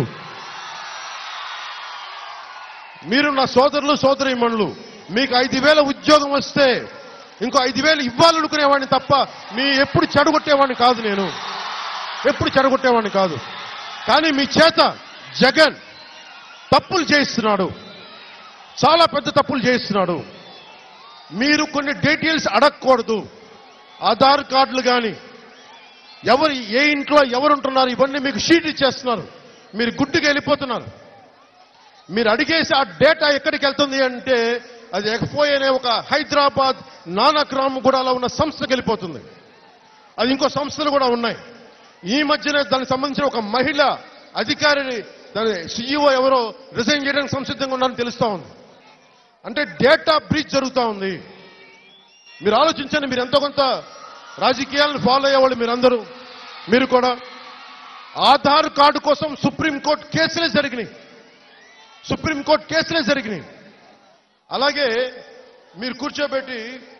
మీరు నా సోదరులు సోదరీమణులు. మీకు ఐదు వేల ఉద్యోగం వస్తే ఇంకో ఐదు వేలు ఇవ్వాలనుకునేవాడిని తప్ప మీ ఎప్పుడు చెడగొట్టేవాడిని కాదు. నేను ఎప్పుడు చెడగొట్టేవాడిని కాదు. కానీ మీ చేత జగన్ తప్పులు చేయిస్తున్నాడు, చాలా పెద్ద తప్పులు చేయిస్తున్నాడు. మీరు కొన్ని డీటెయిల్స్ అడగకూడదు. ఆధార్ కార్డులు కానీ, ఎవరు ఏ ఇంట్లో ఎవరుంటున్నారు, ఇవన్నీ మీకు షీట్ ఇచ్చేస్తున్నారు. మీరు గుడ్డుగా వెళ్ళిపోతున్నారు. మీరు అడిగేసి ఆ డేటా ఎక్కడికి వెళ్తుంది అంటే అది ఎక్ఫోయ్ అనే ఒక హైదరాబాద్ నానక్రామ్గూడలో ఉన్న సంస్థకి వెళ్ళిపోతుంది. అది ఇంకో సంస్థలు కూడా ఉన్నాయి. ఈ మధ్యనే దానికి సంబంధించిన ఒక మహిళ అధికారిని, దాని సీఈఓ ఎవరో రిజైన్ చేయడానికి సంసిద్ధంగా ఉన్నారని తెలుస్తా ఉంది. అంటే డేటా బ్రీచ్ జరుగుతూ ఉంది. మీరు ఆలోచించండి. మీరు ఎంతో కొంత రాజకీయాలను ఫాలో అయ్యేవాళ్ళు మీరందరూ. మీరు కూడా ఆధార్ కార్డు కోసం సుప్రీంకోర్టు కేసులే జరిగినాయి, సుప్రీంకోర్టు కేసులే జరిగినాయి. అలాగే మీరు కూర్చోబెట్టి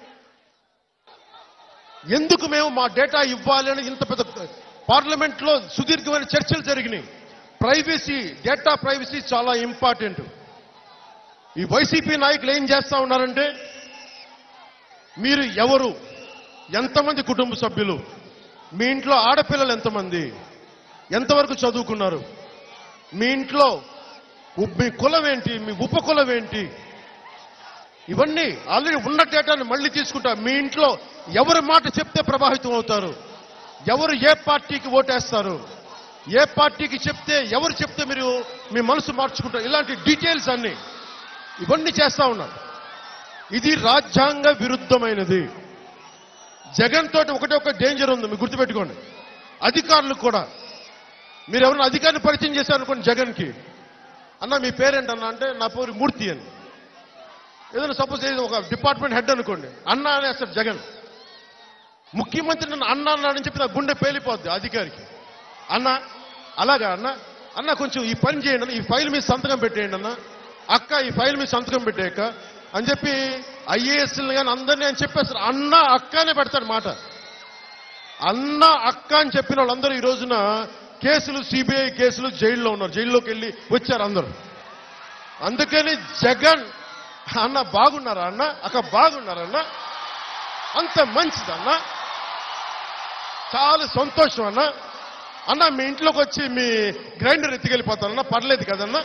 ఎందుకు మేము మా డేటా ఇవ్వాలి అని ఇంత పెద్ద పార్లమెంట్లో సుదీర్ఘమైన చర్చలు జరిగినాయి. ప్రైవసీ, డేటా ప్రైవసీ చాలా ఇంపార్టెంట్. ఈ వైసీపీ నాయకులు ఏం చేస్తా ఉన్నారంటే, మీరు ఎవరు, ఎంతమంది కుటుంబ సభ్యులు, మీ ఇంట్లో ఆడపిల్లలు ఎంతమంది, ఎంతవరకు చదువుకున్నారు, మీ ఇంట్లో మీ కులం ఏంటి, మీ ఉపకులం ఏంటి, ఇవన్నీ ఆల్రెడీ ఉన్న డేటాను మళ్ళీ తీసుకుంటా. మీ ఇంట్లో ఎవరి మాట చెప్తే ప్రభావితం అవుతారు, ఎవరు ఏ పార్టీకి ఓటేస్తారు, ఏ పార్టీకి చెప్తే ఎవరు చెప్తే మీరు మీ మనసు మార్చుకుంటారు, ఇలాంటి డీటెయిల్స్ అన్ని ఇవన్నీ చేస్తా ఉన్నారు. ఇది రాజ్యాంగ విరుద్ధమైనది. జగన్ తోటి ఒకటే ఒక డేంజర్ ఉంది, మీరు గుర్తుపెట్టుకోండి. అధికారులు కూడా మీరు ఎవరైనా అధికారిని పరిచయం చేశారనుకోండి జగన్కి, అన్న మీ పేరేంటన్నా అంటే నా పేరు మూర్తి అని. ఏదైనా సపోజ్ ఏదో ఒక డిపార్ట్మెంట్ హెడ్ అనుకోండి, అన్న అనేస్తాడు జగన్. ముఖ్యమంత్రి నన్ను అన్న అన్నాడని చెప్పి నా గుండె పేలిపోద్ది అధికారికి. అన్న అలాగా అన్న అన్న కొంచెం ఈ పని చేయండి అన్న, ఈ ఫైల్ మీద సంతకం పెట్టేయండి అన్న, అక్క ఈ ఫైల్ మీద సంతకం పెట్టేయక్క అని చెప్పి ఐఏఎస్లు కానీ అందరినీ అని చెప్పేస్తారు. అన్న అక్క అనే పెడతాడు మాట. అన్న అక్క అని చెప్పిన వాళ్ళందరూ ఈ రోజున కేసులు, సిబిఐ కేసులు, జైల్లో ఉన్నారు, జైల్లోకి వెళ్ళి వచ్చారు అందరూ. అందుకని జగన్ అన్న బాగున్నారా అన్న, అక్క బాగున్నారన్న, అంత మంచిదన్న, చాలా సంతోషం అన్న. అన్న మీ ఇంట్లోకి వచ్చి మీ గ్రైండర్ ఎత్తుకెళ్ళిపోతానన్నా పర్లేదు కదన్నా.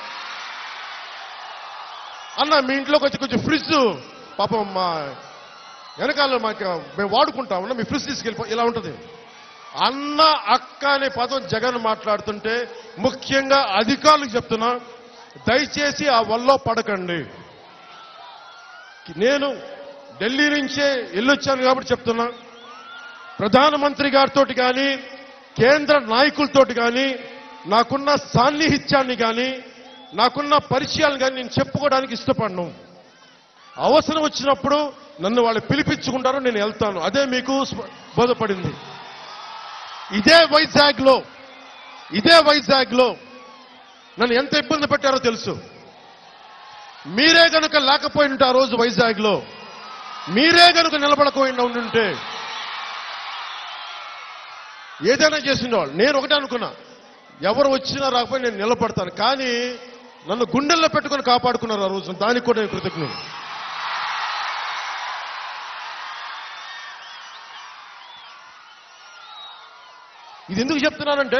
అన్న మీ ఇంట్లోకి వచ్చి కొంచెం ఫ్రిడ్జ్ పాపం మా వెనకాల మాకు మేము వాడుకుంటామన్నా, మీ ఫ్రిడ్జ్ తీసుకెళ్ళిపో, ఇలా ఉంటుంది. అన్న అక్క అనే పదం జగన్ మాట్లాడుతుంటే ముఖ్యంగా అధికారులకు చెప్తున్నా, దయచేసి ఆ వల్లో పడకండి. నేను ఢిల్లీ నుంచే వెళ్ళొచ్చాను కాబట్టి చెప్తున్నా, ప్రధానమంత్రి గారితో కానీ కేంద్ర నాయకులతోటి కానీ నాకున్న సాన్నిహిత్యాన్ని కానీ నాకున్న పరిచయాలు కానీ నేను చెప్పుకోవడానికి ఇష్టపడను. అవసరం వచ్చినప్పుడు నన్ను వాళ్ళు పిలిపించుకుంటారో నేను వెళ్తాను. అదే మీకు బోధపడింది. ఇదే వైజాగ్ లో ఇదే వైజాగ్ లో నన్ను ఎంత ఇబ్బంది పెట్టారో తెలుసు. మీరే గనుక లేకపోయి ఉంటే ఆ రోజు వైజాగ్ లో మీరే గనుక నిలబడకపోయినా ఉండుంటే ఏదైనా చేసిండేవాళ్ళు. నేను ఒకటే అనుకున్నా, ఎవరు వచ్చినా రాకపోయి నేను నిలబడతాను. కానీ నన్ను గుండెల్లో పెట్టుకుని కాపాడుకున్నారు ఆ రోజు. దానికి కూడా నేను కృతజ్ఞుడు. ఇది ఎందుకు చెప్తున్నానంటే,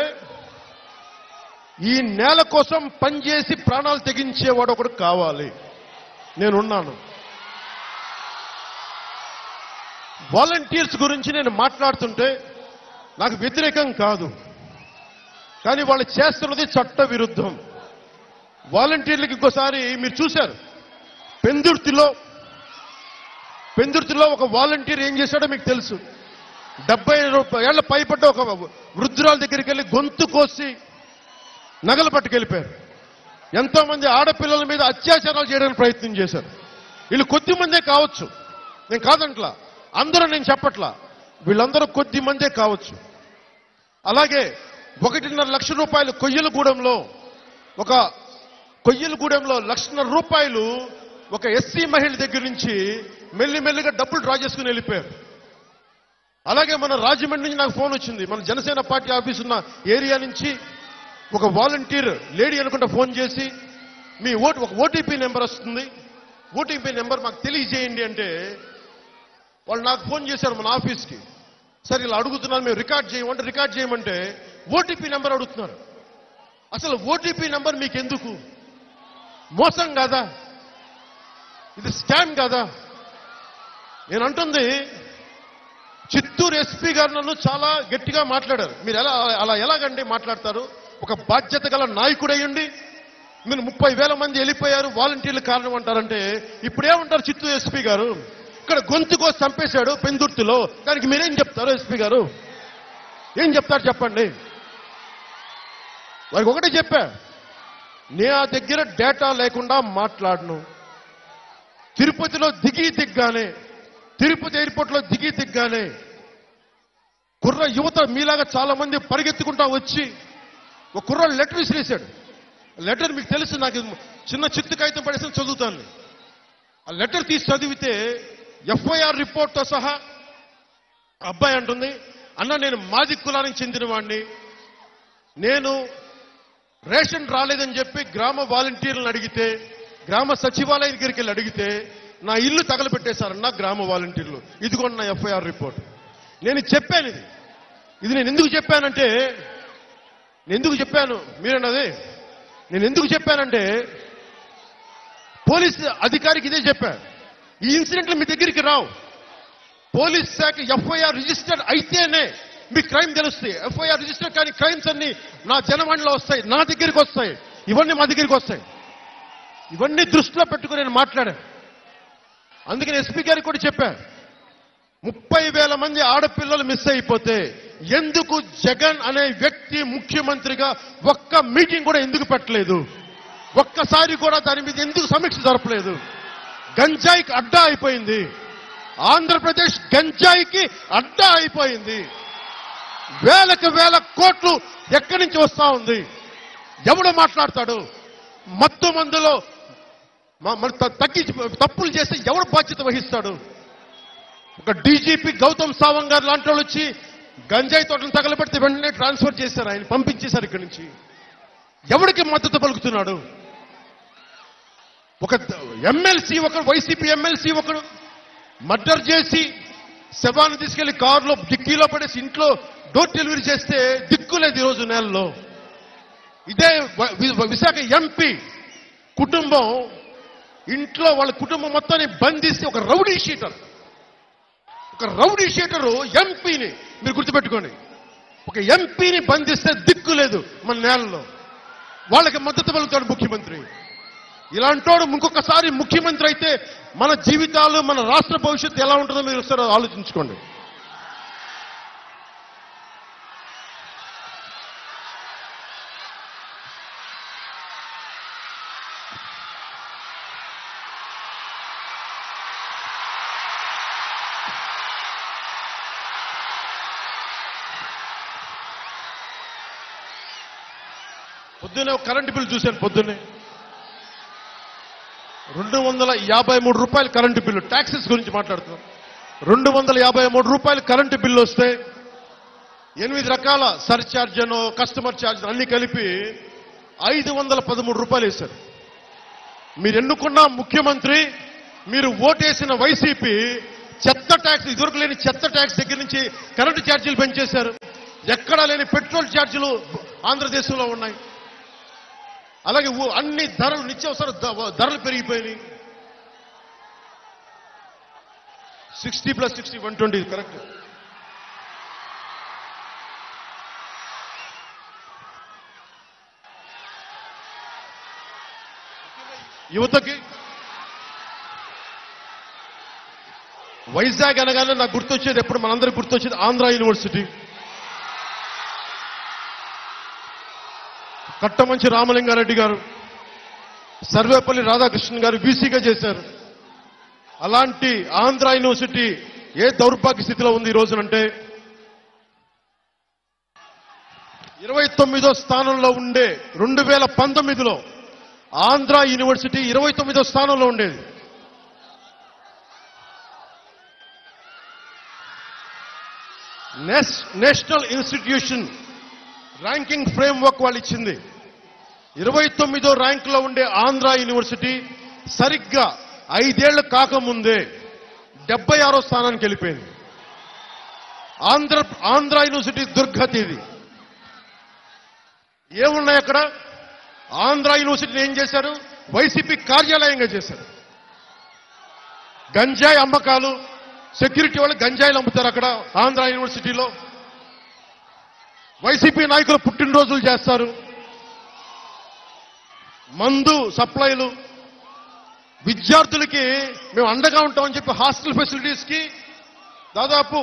ఈ నేల కోసం పనిచేసి ప్రాణాలు తెగించేవాడు ఒకడు కావాలి. నేనున్నాను. వాలంటీర్స్ గురించి నేను మాట్లాడుతుంటే నాకు వ్యతిరేకం కాదు, కానీ వాళ్ళు చేస్తున్నది చట్ట విరుద్ధం. వాలంటీర్లకు ఇంకోసారి మీరు చూశారు, పెందుర్తిలో పెందుర్తిలో ఒక వాలంటీర్ ఏం చేశాడో మీకు తెలుసు. డెబ్బై ఏళ్ల పైపడ్డ ఒక వృద్ధురాల దగ్గరికి వెళ్ళి గొంతు కోసి నగలు పట్టుకెళ్ళిపోయారు. ఎంతో మంది ఆడపిల్లల మీద అత్యాచారాలు చేయడానికి ప్రయత్నం చేశారు. వీళ్ళు కొద్ది మందే కావచ్చు, నేను కాదంట్లా, అందరూ నేను చెప్పట్లా, వీళ్ళందరూ కొద్ది మందే కావచ్చు. అలాగే ఒకటిన్నర లక్ష రూపాయలు కొయ్యలగూడెంలో ఒక కొయ్యలగూడెంలో లక్షన్నర రూపాయలు ఒక ఎస్సీ మహిళ దగ్గర నుంచి మెల్లిమెల్లిగా డబ్బులు డ్రా చేసుకుని వెళ్ళిపోయారు. అలాగే మన రాజమండ్రి నుంచి నాకు ఫోన్ వచ్చింది. మన జనసేన పార్టీ ఆఫీస్ ఉన్న ఏరియా నుంచి ఒక వాలంటీర్ లేడీ అనుకుంటా ఫోన్ చేసి, మీ ఓటు ఒక ఓటీపీ నెంబర్ వస్తుంది, ఓటీపీ నెంబర్ మాకు తెలియజేయండి అంటే వాళ్ళు నాకు ఫోన్ చేశారు మన ఆఫీస్కి. సరే ఇలా అడుగుతున్నారు, మేము రికార్డ్ చేయమంటే రికార్డ్ చేయమంటే ఓటీపీ నెంబర్ అడుగుతున్నారు. అసలు ఓటీపీ నెంబర్ మీకు ఎందుకు? మోసం కాదా? ఇది స్కామ్ కాదా? నేను అంటుంది, చిత్తూరు ఎస్పీ గారు నన్ను చాలా గట్టిగా మాట్లాడారు. మీరు ఎలా అలా ఎలాగండి మాట్లాడతారు? ఒక బాధ్యత గల నాయకుడయ్యండి మీరు ముప్పై వేల మంది వెళ్ళిపోయారు, వాలంటీర్లు కారణం అంటారంటే ఇప్పుడు ఏమంటారు? చిత్తూరు ఎస్పీ గారు ఇక్కడ గొంతు కోసి చంపేశాడు పెందుర్తిలో, దానికి మీరేం చెప్తారు? ఎస్పీ గారు ఏం చెప్తారు చెప్పండి? వారికి ఒకటే చెప్పా, నే ఆ దగ్గర డేటా లేకుండా మాట్లాడను. తిరుపతిలో దిగి దిగ్గానే తిరుపతి ఎయిర్పోర్ట్ లో దిగి దిగ్గానే కుర్ర యువత మీలాగా చాలా మంది పరిగెత్తుకుంటా వచ్చి ఒక కుర్ర లెటర్ విసిరేశాడు. లెటర్ మీకు తెలుసు, నాకు చిన్న చిత్తు కాగితం పడేసి చదువుతాను. ఆ లెటర్ తీసి చదివితే ఎఫ్ఐఆర్ రిపోర్ట్తో సహా అబ్బాయి అంటుంది, అన్న నేను మాది కులానికి చెందిన వాడిని, నేను రేషన్ రాలేదని చెప్పి గ్రామ వాలంటీర్లను అడిగితే, గ్రామ సచివాలయం దగ్గరికి వెళ్ళి అడిగితే నా ఇల్లు తగలబెట్టేశారన్న గ్రామ వాలంటీర్లు. ఇదిగోండి నా ఎఫ్ఐఆర్ రిపోర్ట్. నేను చెప్పాను ఇది ఇది నేను ఎందుకు చెప్పానంటే నేను ఎందుకు చెప్పాను మీరన్నది నేను ఎందుకు చెప్పానంటే పోలీస్ అధికారికి ఇదే చెప్పాను. ఈ ఇన్సిడెంట్లు మీ దగ్గరికి రావు. పోలీస్ శాఖ ఎఫ్ఐఆర్ రిజిస్టర్డ్ అయితేనే మీ క్రైమ్ తెలుస్తాయి. ఎఫ్ఐఆర్ రిజిస్టర్ కానీ క్రైమ్స్ అన్ని నా జనవాణిలో వస్తాయి, నా దగ్గరికి వస్తాయి, ఇవన్నీ మా దగ్గరికి వస్తాయి. ఇవన్నీ దృష్టిలో పెట్టుకుని నేను మాట్లాడాను. అందుకని ఎస్పీ గారికి కూడా చెప్పాను, ముప్పై వేల మంది ఆడపిల్లలు మిస్ అయిపోతే ఎందుకు జగన్ అనే వ్యక్తి ముఖ్యమంత్రిగా ఒక్క మీటింగ్ కూడా ఎందుకు పెట్టలేదు, ఒక్కసారి కూడా దాని మీద ఎందుకు సమీక్ష జరపలేదు? గంజాయికి అడ్డా అయిపోయింది, ఆంధ్రప్రదేశ్ గంజాయికి అడ్డా అయిపోయింది. వేలకు వేల కోట్లు ఎక్కడి నుంచి వస్తా ఉంది? ఎవడు మాట్లాడతాడు? మత్తు మందులో తగ్గి తప్పులు చేస్తే ఎవడు బాధ్యత వహిస్తాడు? ఒక డీజీపీ గౌతమ్ సావంగ్ గారు లాంటి వాళ్ళు వచ్చి గంజాయి తోటను తగలబెడితే వెంటనే ట్రాన్స్ఫర్ చేశారు, ఆయన పంపించేశారు ఇక్కడి నుంచి. ఎవరికి మద్దతు పలుకుతున్నాడు? ఒక ఎమ్మెల్సీ, ఒక వైసీపీ ఎమ్మెల్సీ ఒకడు మర్డర్ చేసి శవాన్ని తీసుకెళ్లి కారులో డిక్కీలో పడేసి ఇంట్లో డోర్ డెలివరీ చేస్తే దిక్కులేదు ఈరోజు నేలలో. ఇదే విశాఖ ఎంపీ కుటుంబం ఇంట్లో వాళ్ళ కుటుంబం మొత్తాన్ని బంధిస్తే ఒక రౌడీ షీటర్, ఒక రౌడీ షీటరు ఎంపీని మీరు గుర్తుపెట్టుకోండి, ఒక ఎంపీని బంధిస్తే దిక్కు లేదు మన నేలలో. వాళ్ళకి మద్దతు పలుకుతాడు ముఖ్యమంత్రి. ఇలాంటోడు ఇంకొకసారి ముఖ్యమంత్రి అయితే మన జీవితాలు, మన రాష్ట్ర భవిష్యత్తు ఎలా ఉంటుందో మీరు ఒకసారి ఆలోచించుకోండి. పొద్దున్నే ఒక కరెంటు బిల్లు చూశాను. పొద్దున్నే రెండు వందల యాభై మూడు రూపాయలు కరెంటు బిల్లు, ట్యాక్సెస్ గురించి మాట్లాడుతున్నాం. రెండు వందల యాభై మూడు రూపాయలు కరెంటు బిల్లు వస్తే ఎనిమిది రకాల సర్ఛార్జ్ అనో కస్టమర్ ఛార్జ్ అన్ని కలిపి ఐదు వందల పదమూడు రూపాయలు వేశారు. మీరు ఎన్నుకున్న ముఖ్యమంత్రి, మీరు ఓటేసిన వైసీపీ చెత్త ట్యాక్స్, ఇదివరకు లేని చెత్త ట్యాక్స్ దగ్గర నుంచి కరెంటు ఛార్జీలు పెంచేశారు. ఎక్కడా లేని పెట్రోల్ ఛార్జీలు ఆంధ్రదేశంలో ఉన్నాయి. అలాగే అన్ని ధరలు, నిత్యావసర ధరలు పెరిగిపోయినాయి. Sixty plus sixty one twenty correct. యువతకి వైజాగ్ అనగానే నాకు గుర్తొచ్చేది, ఎప్పుడు మనందరికి గుర్తొచ్చేది ఆంధ్ర యూనివర్సిటీ. కట్టమంచి రామలింగారెడ్డి గారు, సర్వేపల్లి రాధాకృష్ణన్ గారు బీసీగా చేశారు. అలాంటి ఆంధ్ర యూనివర్సిటీ ఏ దౌర్భాగ్య స్థితిలో ఉంది ఈ రోజునంటే, ఇరవై తొమ్మిదో స్థానంలో ఉండే రెండు వేల పంతొమ్మిదిలో ఆంధ్ర యూనివర్సిటీ ఇరవై తొమ్మిదో స్థానంలో ఉండేది. నేషనల్ ఇన్స్టిట్యూషన్ ర్యాంకింగ్ ఫ్రేమ్వర్క్ వాళ్ళు ఇచ్చింది. ఇరవై తొమ్మిదో ర్యాంకులో ఉండే ఆంధ్ర యూనివర్సిటీ సరిగ్గా ఐదేళ్లు కాకముందే డెబ్బై ఆరో స్థానానికి వెళ్ళిపోయింది. ఆంధ్ర ఆంధ్ర యూనివర్సిటీ దుర్గతి ఇది. ఏమున్నాయి అక్కడ? ఆంధ్ర యూనివర్సిటీని ఏం చేశారు? వైసీపీ కార్యాలయంగా చేశారు. గంజాయి అమ్మకాలు, సెక్యూరిటీ వాళ్ళు గంజాయిలు అమ్ముతారు అక్కడ ఆంధ్ర యూనివర్సిటీలో. వైసీపీ నాయకులు పుట్టినరోజులు చేస్తారు, మందు సప్లైలు, విద్యార్థులకి మేము అండగా ఉంటామని చెప్పి హాస్టల్ ఫెసిలిటీస్ కి దాదాపు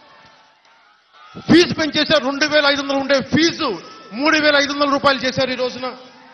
ఫీజు పెంచేశారు. రెండు వేల ఐదు వందలు ఉండే ఫీజు మూడు వేల ఐదు వందల రూపాయలు చేశారు ఈ రోజున.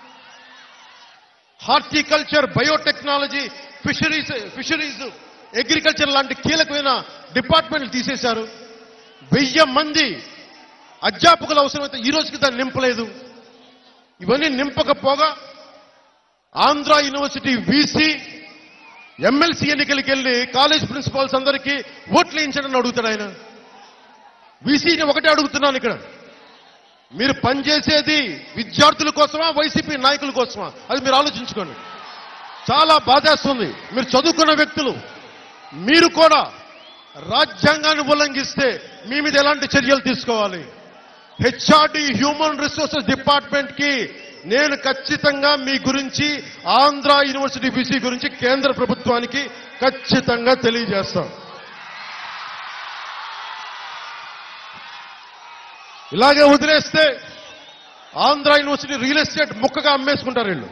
Horticulture, biotechnology, fisheries fisheries agriculture లాంటి కీలకమైన డిపార్ట్మెంట్లు తీసేశారు. వెయ్యి మంది అధ్యాపకులు అవసరమైతే ఈ రోజుకి దాన్ని నింపలేదు. ఇవన్నీ నింపకపోగా ఆంధ్ర యూనివర్సిటీ వీసీ ఎమ్మెల్సీ ఎన్నికలకి వెళ్ళి కాలేజ్ ప్రిన్సిపాల్స్ అందరికీ ఓట్లు వేయించడని అడుగుతాడు ఆయన. వీసీని ఒకటే అడుగుతున్నాను ఇక్కడ, మీరు పనిచేసేది విద్యార్థుల కోసమా వైసీపీ నాయకుల కోసమా? అది మీరు ఆలోచించుకోండి. చాలా బాధేస్తుంది. మీరు చదువుకున్న వ్యక్తులు, మీరు కూడా రాజ్యాంగాన్ని ఉల్లంఘిస్తే మీ మీద ఎలాంటి చర్యలు తీసుకోవాలి? హెచ్ఆర్డి హ్యూమన్ రిసోర్సెస్ డిపార్ట్మెంట్ కి నేను ఖచ్చితంగా మీ గురించి, ఆంధ్ర యూనివర్సిటీ బీసీ గురించి కేంద్ర ప్రభుత్వానికి ఖచ్చితంగా తెలియజేస్తాం. ఇలాగే వదిలేస్తే ఆంధ్ర యూనివర్సిటీ రియల్ ఎస్టేట్ ముక్కగా అమ్మేసుకుంటారు వీళ్ళు.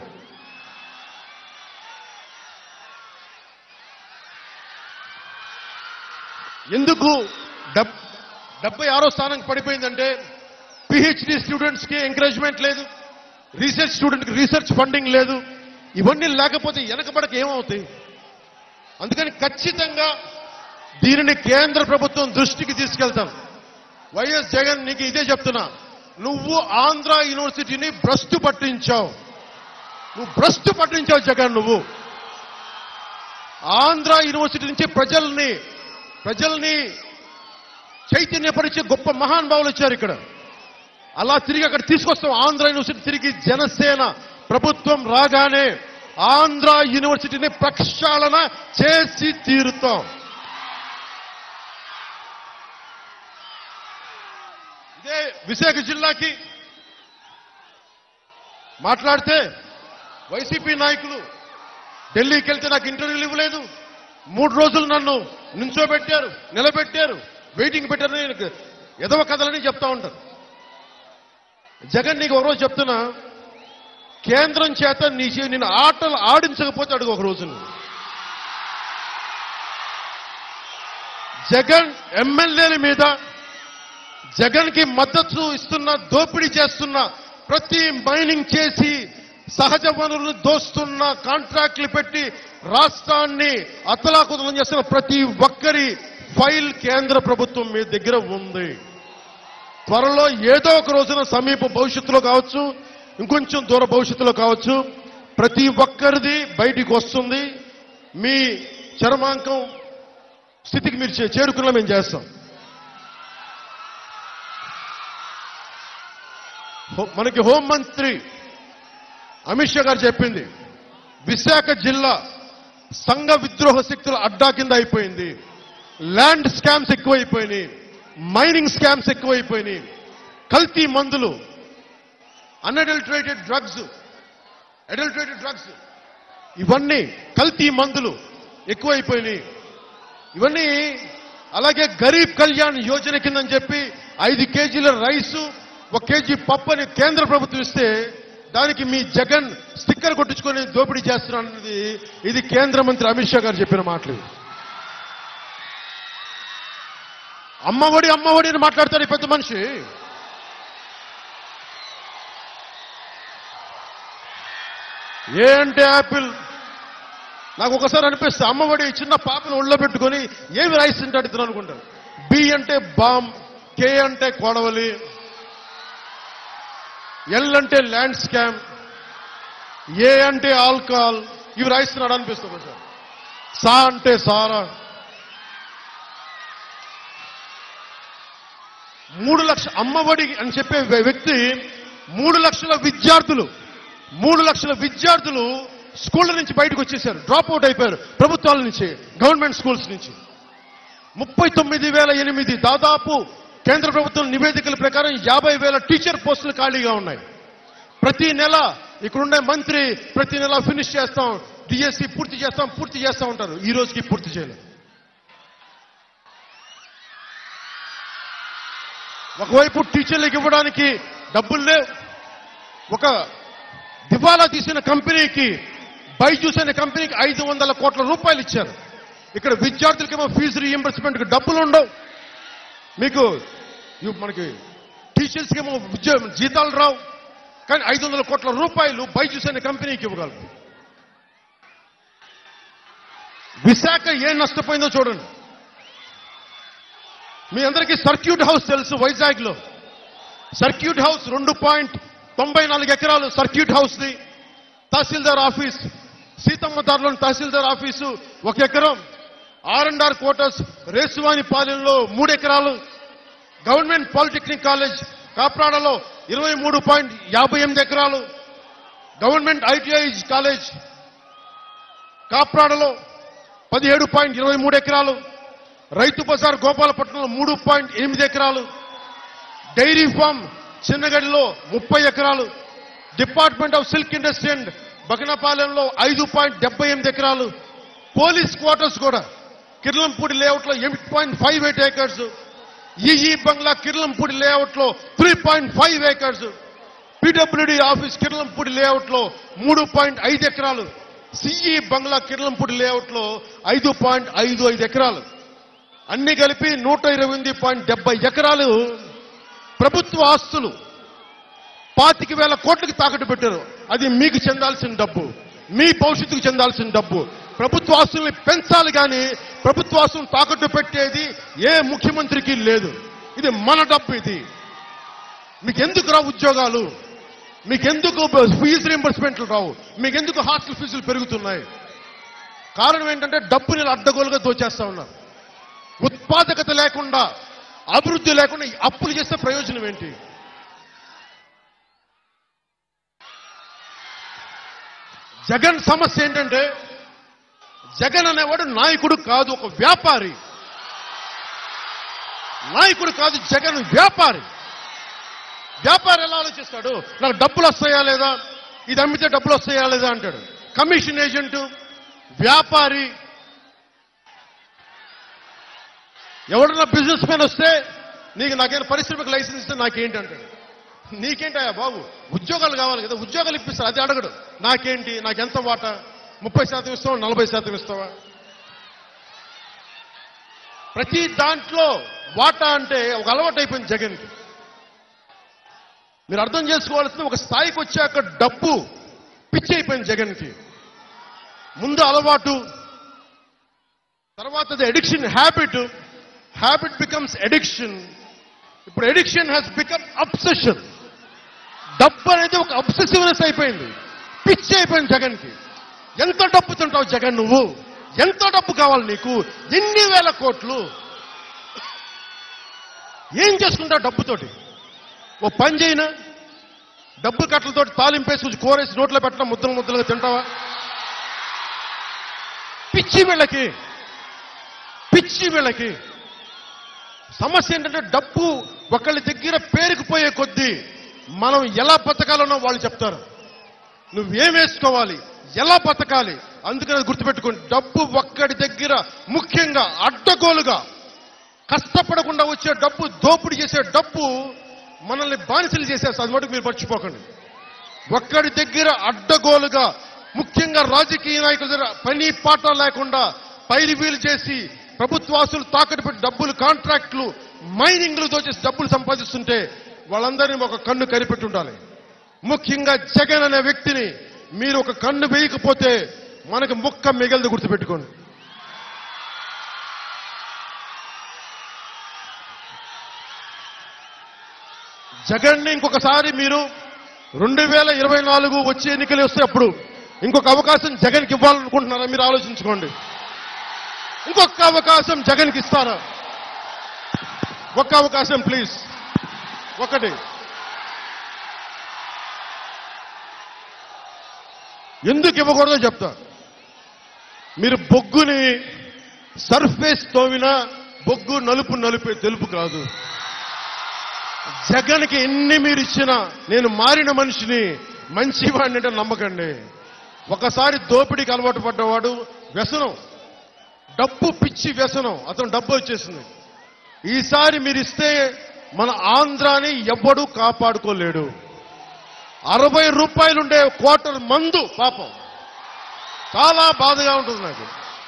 ఎందుకు డెబ్బై ఆరో స్థానానికి పడిపోయిందంటే పిహెచ్డి స్టూడెంట్స్ కి ఎంకరేజ్మెంట్ లేదు, రీసెర్చ్ స్టూడెంట్ కి రీసెర్చ్ ఫండింగ్ లేదు. ఇవన్నీ లేకపోతే వెనకబడక ఏమవుతాయి? అందుకని ఖచ్చితంగా దీనిని కేంద్ర ప్రభుత్వం దృష్టికి తీసుకెళ్తాం. వైఎస్ జగన్ నీకు ఇదే చెప్తున్నా, నువ్వు ఆంధ్ర యూనివర్సిటీని భ్రష్టు పట్టించావు, నువ్వు భ్రష్టు పట్టించావు జగన్. నువ్వు ఆంధ్ర యూనివర్సిటీ నుంచి ప్రజల్ని ప్రజల్ని చైతన్యపరిచే గొప్ప మహానుభావులు వచ్చారు ఇక్కడ. అలా తిరిగి అక్కడ తీసుకొస్తాం ఆంధ్ర యూనివర్సిటీ. తిరిగి జనసేన ప్రభుత్వం రాగానే ఆంధ్ర యూనివర్సిటీని ప్రక్షాళన చేసి తీరుతాం. ఇదే విశాఖ జిల్లాకి మాట్లాడితే వైసీపీ నాయకులు ఢిల్లీకి వెళ్తే నాకు ఇంటర్వ్యూలు ఇవ్వలేదు, మూడు రోజులు నన్ను నించోబెట్టారు, నిలబెట్టారు, వెయిటింగ్ పెట్టారు, ఎదవ కథలని చెప్తా ఉంటారు. జగన్ నీకు ఒక రోజు చెప్తున్నా, కేంద్రం చేత నీ నేను ఆటలు ఆడించకపోతే అడుగు ఒక రోజు. జగన్ ఎమ్మెల్యేల మీద, జగన్ కి మద్దతు ఇస్తున్న, దోపిడీ చేస్తున్న, ప్రతి మైనింగ్ చేసి సహజ వనరులు దోస్తున్న, కాంట్రాక్ట్లు పెట్టి రాష్ట్రాన్ని అతలాకుతలం చేస్తున్న ప్రతి ఒక్కరి ఫైల్ కేంద్ర ప్రభుత్వం మీ దగ్గర ఉంది. త్వరలో ఏదో ఒక రోజున సమీప భవిష్యత్తులో కావచ్చు, ఇంకొంచెం దూర భవిష్యత్తులో కావచ్చు, ప్రతి ఒక్కరిది బయటికి వస్తుంది. మీ చరమాంకం స్థితికి మీరు చేరుకున్నా మేము చేస్తాం. మనకి హోంమంత్రి అమిత్ షా గారు చెప్పింది, విశాఖ జిల్లా సంఘ విద్రోహ శక్తుల అడ్డా కింద అయిపోయింది. ల్యాండ్ స్కామ్స్ ఎక్కువైపోయినాయి, మైనింగ్ స్కామ్స్ ఎక్కువైపోయినాయి, కల్తీ మందులు, అన్అడల్టరేటెడ్ డ్రగ్స్, అడల్టరేటెడ్ డ్రగ్స్, ఇవన్నీ కల్తీ మందులు ఎక్కువైపోయినాయి. ఇవన్నీ అలాగే గరీబ్ కళ్యాణ్ యోజన కిందని చెప్పి ఐదు కేజీల రైసు, ఒక కేజీ పప్పు అని కేంద్ర ప్రభుత్వం ఇస్తే దానికి మీ జగన్ స్టిక్కర్ కొట్టించుకొని దోపిడీ చేస్తున్నారన్నది ఇది కేంద్ర మంత్రి అమిత్ షా గారు చెప్పిన మాటలు. అమ్మఒడి అమ్మఒడి అని మాట్లాడతాడు ఈ పెద్ద మనిషి. ఏ అంటే యాపిల్. నాకు ఒకసారి అనిపిస్తే అమ్మఒడి చిన్న పాపను ఒళ్ళో పెట్టుకొని ఏమి రైస్ తింటాడు ఇతను అనుకుంటాను. బి అంటే బామ్, కే అంటే కొడవలి, ఎల్ అంటే ల్యాండ్ స్కామ్, ఏ అంటే ఆల్కహాల్, ఇవి రాయిస్తున్నాడు అనిపిస్తుంది సార్. సా అంటే సారా. మూడు లక్షల అమ్మఒడి అని చెప్పే వ్యక్తి మూడు లక్షల విద్యార్థులు మూడు లక్షల విద్యార్థులు స్కూళ్ళ నుంచి బయటకు వచ్చేసారు, డ్రాప్ అవుట్ అయిపోయారు ప్రభుత్వాల నుంచి, గవర్నమెంట్ స్కూల్స్ నుంచి. ముప్పై తొమ్మిది వేల ఎనిమిది దాదాపు కేంద్ర ప్రభుత్వం నివేదికల ప్రకారం యాభై వేల టీచర్ పోస్టులు ఖాళీగా ఉన్నాయి. ప్రతి నెల ఇక్కడుండే మంత్రి ప్రతి నెల ఫినిష్ చేస్తాం, డిఎస్సి పూర్తి చేస్తాం పూర్తి చేస్తాం ఉంటారు. ఈ రోజుకి పూర్తి చేయలేదు. ఒకవైపు టీచర్లకు ఇవ్వడానికి డబ్బులు లేవు. ఒక దివాలా తీసిన కంపెనీకి, బైజూస్ అనే కంపెనీకి ఐదు వందల కోట్ల రూపాయలు ఇచ్చారు. ఇక్కడ విద్యార్థులకేమో ఫీజు రీఎంబర్స్మెంట్కి డబ్బులు ఉండవు. మీకు మనకి టీచర్స్కి ఏమో జీతాలు రావు, కానీ ఐదు వందల కోట్ల రూపాయలు బైజూస్ అనే కంపెనీకి ఇవ్వగలరు. విశాఖ ఏం నష్టపోయిందో చూడండి. మీ అందరికీ సర్క్యూట్ హౌస్ తెలుసు. వైజాగ్ లో సర్క్యూట్ హౌస్ రెండు పాయింట్ తొంభై నాలుగు ఎకరాలు సర్క్యూట్ హౌస్ ది. తహసీల్దార్ ఆఫీస్, సీతమ్మదారులోని తహసీల్దార్ ఆఫీసు ఒక ఎకరం. ఆర్ అండ్ ఆర్ క్వార్టర్స్ రేసువాని పాలెంలో మూడు ఎకరాలు. గవర్నమెంట్ పాలిటెక్నిక్ కాలేజ్ కాప్రాడలో ఇరవై మూడు పాయింట్ యాభై ఎనిమిది ఎకరాలు. గవర్నమెంట్ ఐటీఐ కాలేజ్ కాప్రాడలో పదిహేడు పాయింట్ ఇరవై మూడు ఎకరాలు. రైతు బజార్ గోపాలపట్నంలో మూడు పాయింట్ ఎనిమిది ఎకరాలు. డైరీ ఫామ్ చిన్నగడిలో ముప్పై ఎకరాలు. Department of silk industry and బగనపాలెంలో ఐదు పాయింట్ డెబ్బై ఎనిమిది ఎకరాలు. పోలీస్ క్వార్టర్స్ కూడా కిర్లంపూడి లేఅవుట్ లో eight point five eight acres. EE bungalow Kirlampudi layout లో three point five acres, PWD office Kirlampudi layout లో మూడు పాయింట్ ఐదు ఎకరాలు, సిఈ బంగ్లా కిర్లంపూడి లేఅవుట్ లో ఐదు పాయింట్ ఐదు ఐదు ఎకరాలు, అన్ని కలిపి నూట ఇరవై ఎనిమిది పాయింట్ డెబ్బై ఎకరాలు ప్రభుత్వ ఆస్తులు పాతిక వేల కోట్లకి తాకట్టు పెట్టారు. అది మీకు చెందాల్సిన డబ్బు, మీ భవిష్యత్తుకు చెందాల్సిన డబ్బు. ప్రభుత్వ ఆస్తుల్ని పెంచాలి కానీ ప్రభుత్వ ఆస్తులను తాకట్టు పెట్టేది ఏ ముఖ్యమంత్రికి లేదు. ఇది మన డబ్బు. ఇది మీకెందుకు రావు ఉద్యోగాలు, మీకెందుకు ఫీజు రీంబర్స్మెంట్లు రావు, మీకెందుకు హాస్టల్ ఫీజులు పెరుగుతున్నాయి? కారణం ఏంటంటే డబ్బుని అడ్డగోలుగా దోచేస్తా ఉన్నారు. ఉత్పాదకత లేకుండా, అభివృద్ధి లేకుండా అప్పులు చేస్తే ప్రయోజనం ఏంటి? జగన్ సమస్య ఏంటంటే జగన్ అనేవాడు నాయకుడు కాదు, ఒక వ్యాపారి. నాయకుడు కాదు, జగన్ వ్యాపారి. వ్యాపారి ఎలా ఆలోచిస్తాడు? నాకు డబ్బులు వస్తాయా లేదా, ఇది అమ్మితే డబ్బులు వస్తాయా లేదా అంటాడు. కమిషన్ ఏజెంట్, వ్యాపారి. ఎవడన్నా బిజినెస్ మ్యాన్ వస్తే నీకు నాకేమైనా పరిశ్రమకు లైసెన్స్ ఇస్తే నాకేంటి అంటాడు. నీకేంటయ్యా బాబు, ఉద్యోగాలు కావాలి కదా, ఉద్యోగాలు ఇప్పిస్తారు, అది అడగడు. నాకేంటి, నాకెంత వాటా, ముప్పై శాతం ఇస్తావా, నలభై శాతం ఇస్తావా? ప్రతి దాంట్లో వాటా అంటే ఒక అలవాటు అయిపోయింది జగన్కి. మీరు అర్థం చేసుకోవాల్సింది, ఒక స్థాయికి వచ్చాక డబ్బు పిచ్చి అయిపోయింది జగన్కి. ముందు అలవాటు, తర్వాత addiction, habit, habit becomes addiction. ఇప్పుడు ఎడిక్షన్ హ్యాస్ బికమ్ అబ్సెషన్. డబ్బు అనేది ఒక అబ్సెసివ్నెస్ అయిపోయింది, పిచ్చి అయిపోయింది జగన్కి. ఎంత డబ్బు తింటావు జగన్ నువ్వు? ఎంత డబ్బు కావాలి నీకు? ఎన్ని వేల కోట్లు? ఏం చేసుకుంటావు డబ్బుతోటి? ఓ పని చేయనా? డబ్బు కట్టలతోటి తాలింపేసి కూరేసి నోట్లో పెట్టడం, ముద్దలు ముద్దలుగా తింటావా? పిచ్చి వీళ్ళకి, పిచ్చి వీళ్ళకి. సమస్య ఏంటంటే డబ్బు ఒకళ్ళ దగ్గర పేరుకుపోయే కొద్దీ మనం ఎలా బతకాలనో వాళ్ళు చెప్తారు. నువ్వేం వేసుకోవాలి, ఎలా బతకాలి, అందుకని గుర్తుపెట్టుకోండి. డబ్బు ఒక్కడి దగ్గర, ముఖ్యంగా అడ్డగోలుగా కష్టపడకుండా వచ్చే డబ్బు, దోపిడీ చేసే డబ్బు మనల్ని బానిసలు చేసేస్తారు. అది మటుకు మీరు మర్చిపోకండి. ఒక్కడి దగ్గర అడ్డగోలుగా, ముఖ్యంగా రాజకీయ నాయకుల దగ్గర పని పాట లేకుండా పైరివీలు చేసి ప్రభుత్వాసులు తాకట్టు పెట్టి డబ్బులు, కాంట్రాక్టులు, మైనింగ్లు దోచేసి డబ్బులు సంపాదిస్తుంటే వాళ్ళందరినీ ఒక కన్ను కనిపెట్టి ఉండాలి. ముఖ్యంగా జగన్ అనే వ్యక్తిని మీరు ఒక కన్ను వేయకపోతే మనకి ముక్క మిగలదు, గుర్తుపెట్టుకోండి. జగన్ని ఇంకొకసారి మీరు రెండు వేల ఇరవై నాలుగు వచ్చే ఎన్నికలు వస్తే అప్పుడు ఇంకొక అవకాశం జగన్కి ఇవ్వాలనుకుంటున్నారా? మీరు ఆలోచించుకోండి. ఇంకొక అవకాశం జగన్కి ఇస్తారా? ఒక్క అవకాశం ప్లీజ్, ఒకటి. ఎందుకు ఇవ్వకూడదో చెప్తా. మీరు బొగ్గుని సర్ఫేస్ తోవినా బొగ్గు నలుపు నలుపే, తెలుపు కాదు. జగన్కి ఎన్ని మీరు ఇచ్చినా, నేను మారిన మనిషిని, మంచివాడిని అంటే నమ్మకండి. ఒకసారి దోపిడీకి అలవాటు పడ్డవాడు, వ్యసనం, డబ్బు పిచ్చి వ్యసనం, అతను డబ్బు వచ్చేసింది. ఈసారి మీరు ఇస్తే మన ఆంధ్రాని ఎవ్వడూ కాపాడుకోలేడు. అరవై రూపాయలుండే క్వార్టర్ మందు, పాపం చాలా బాధగా ఉంటుంది నాకు.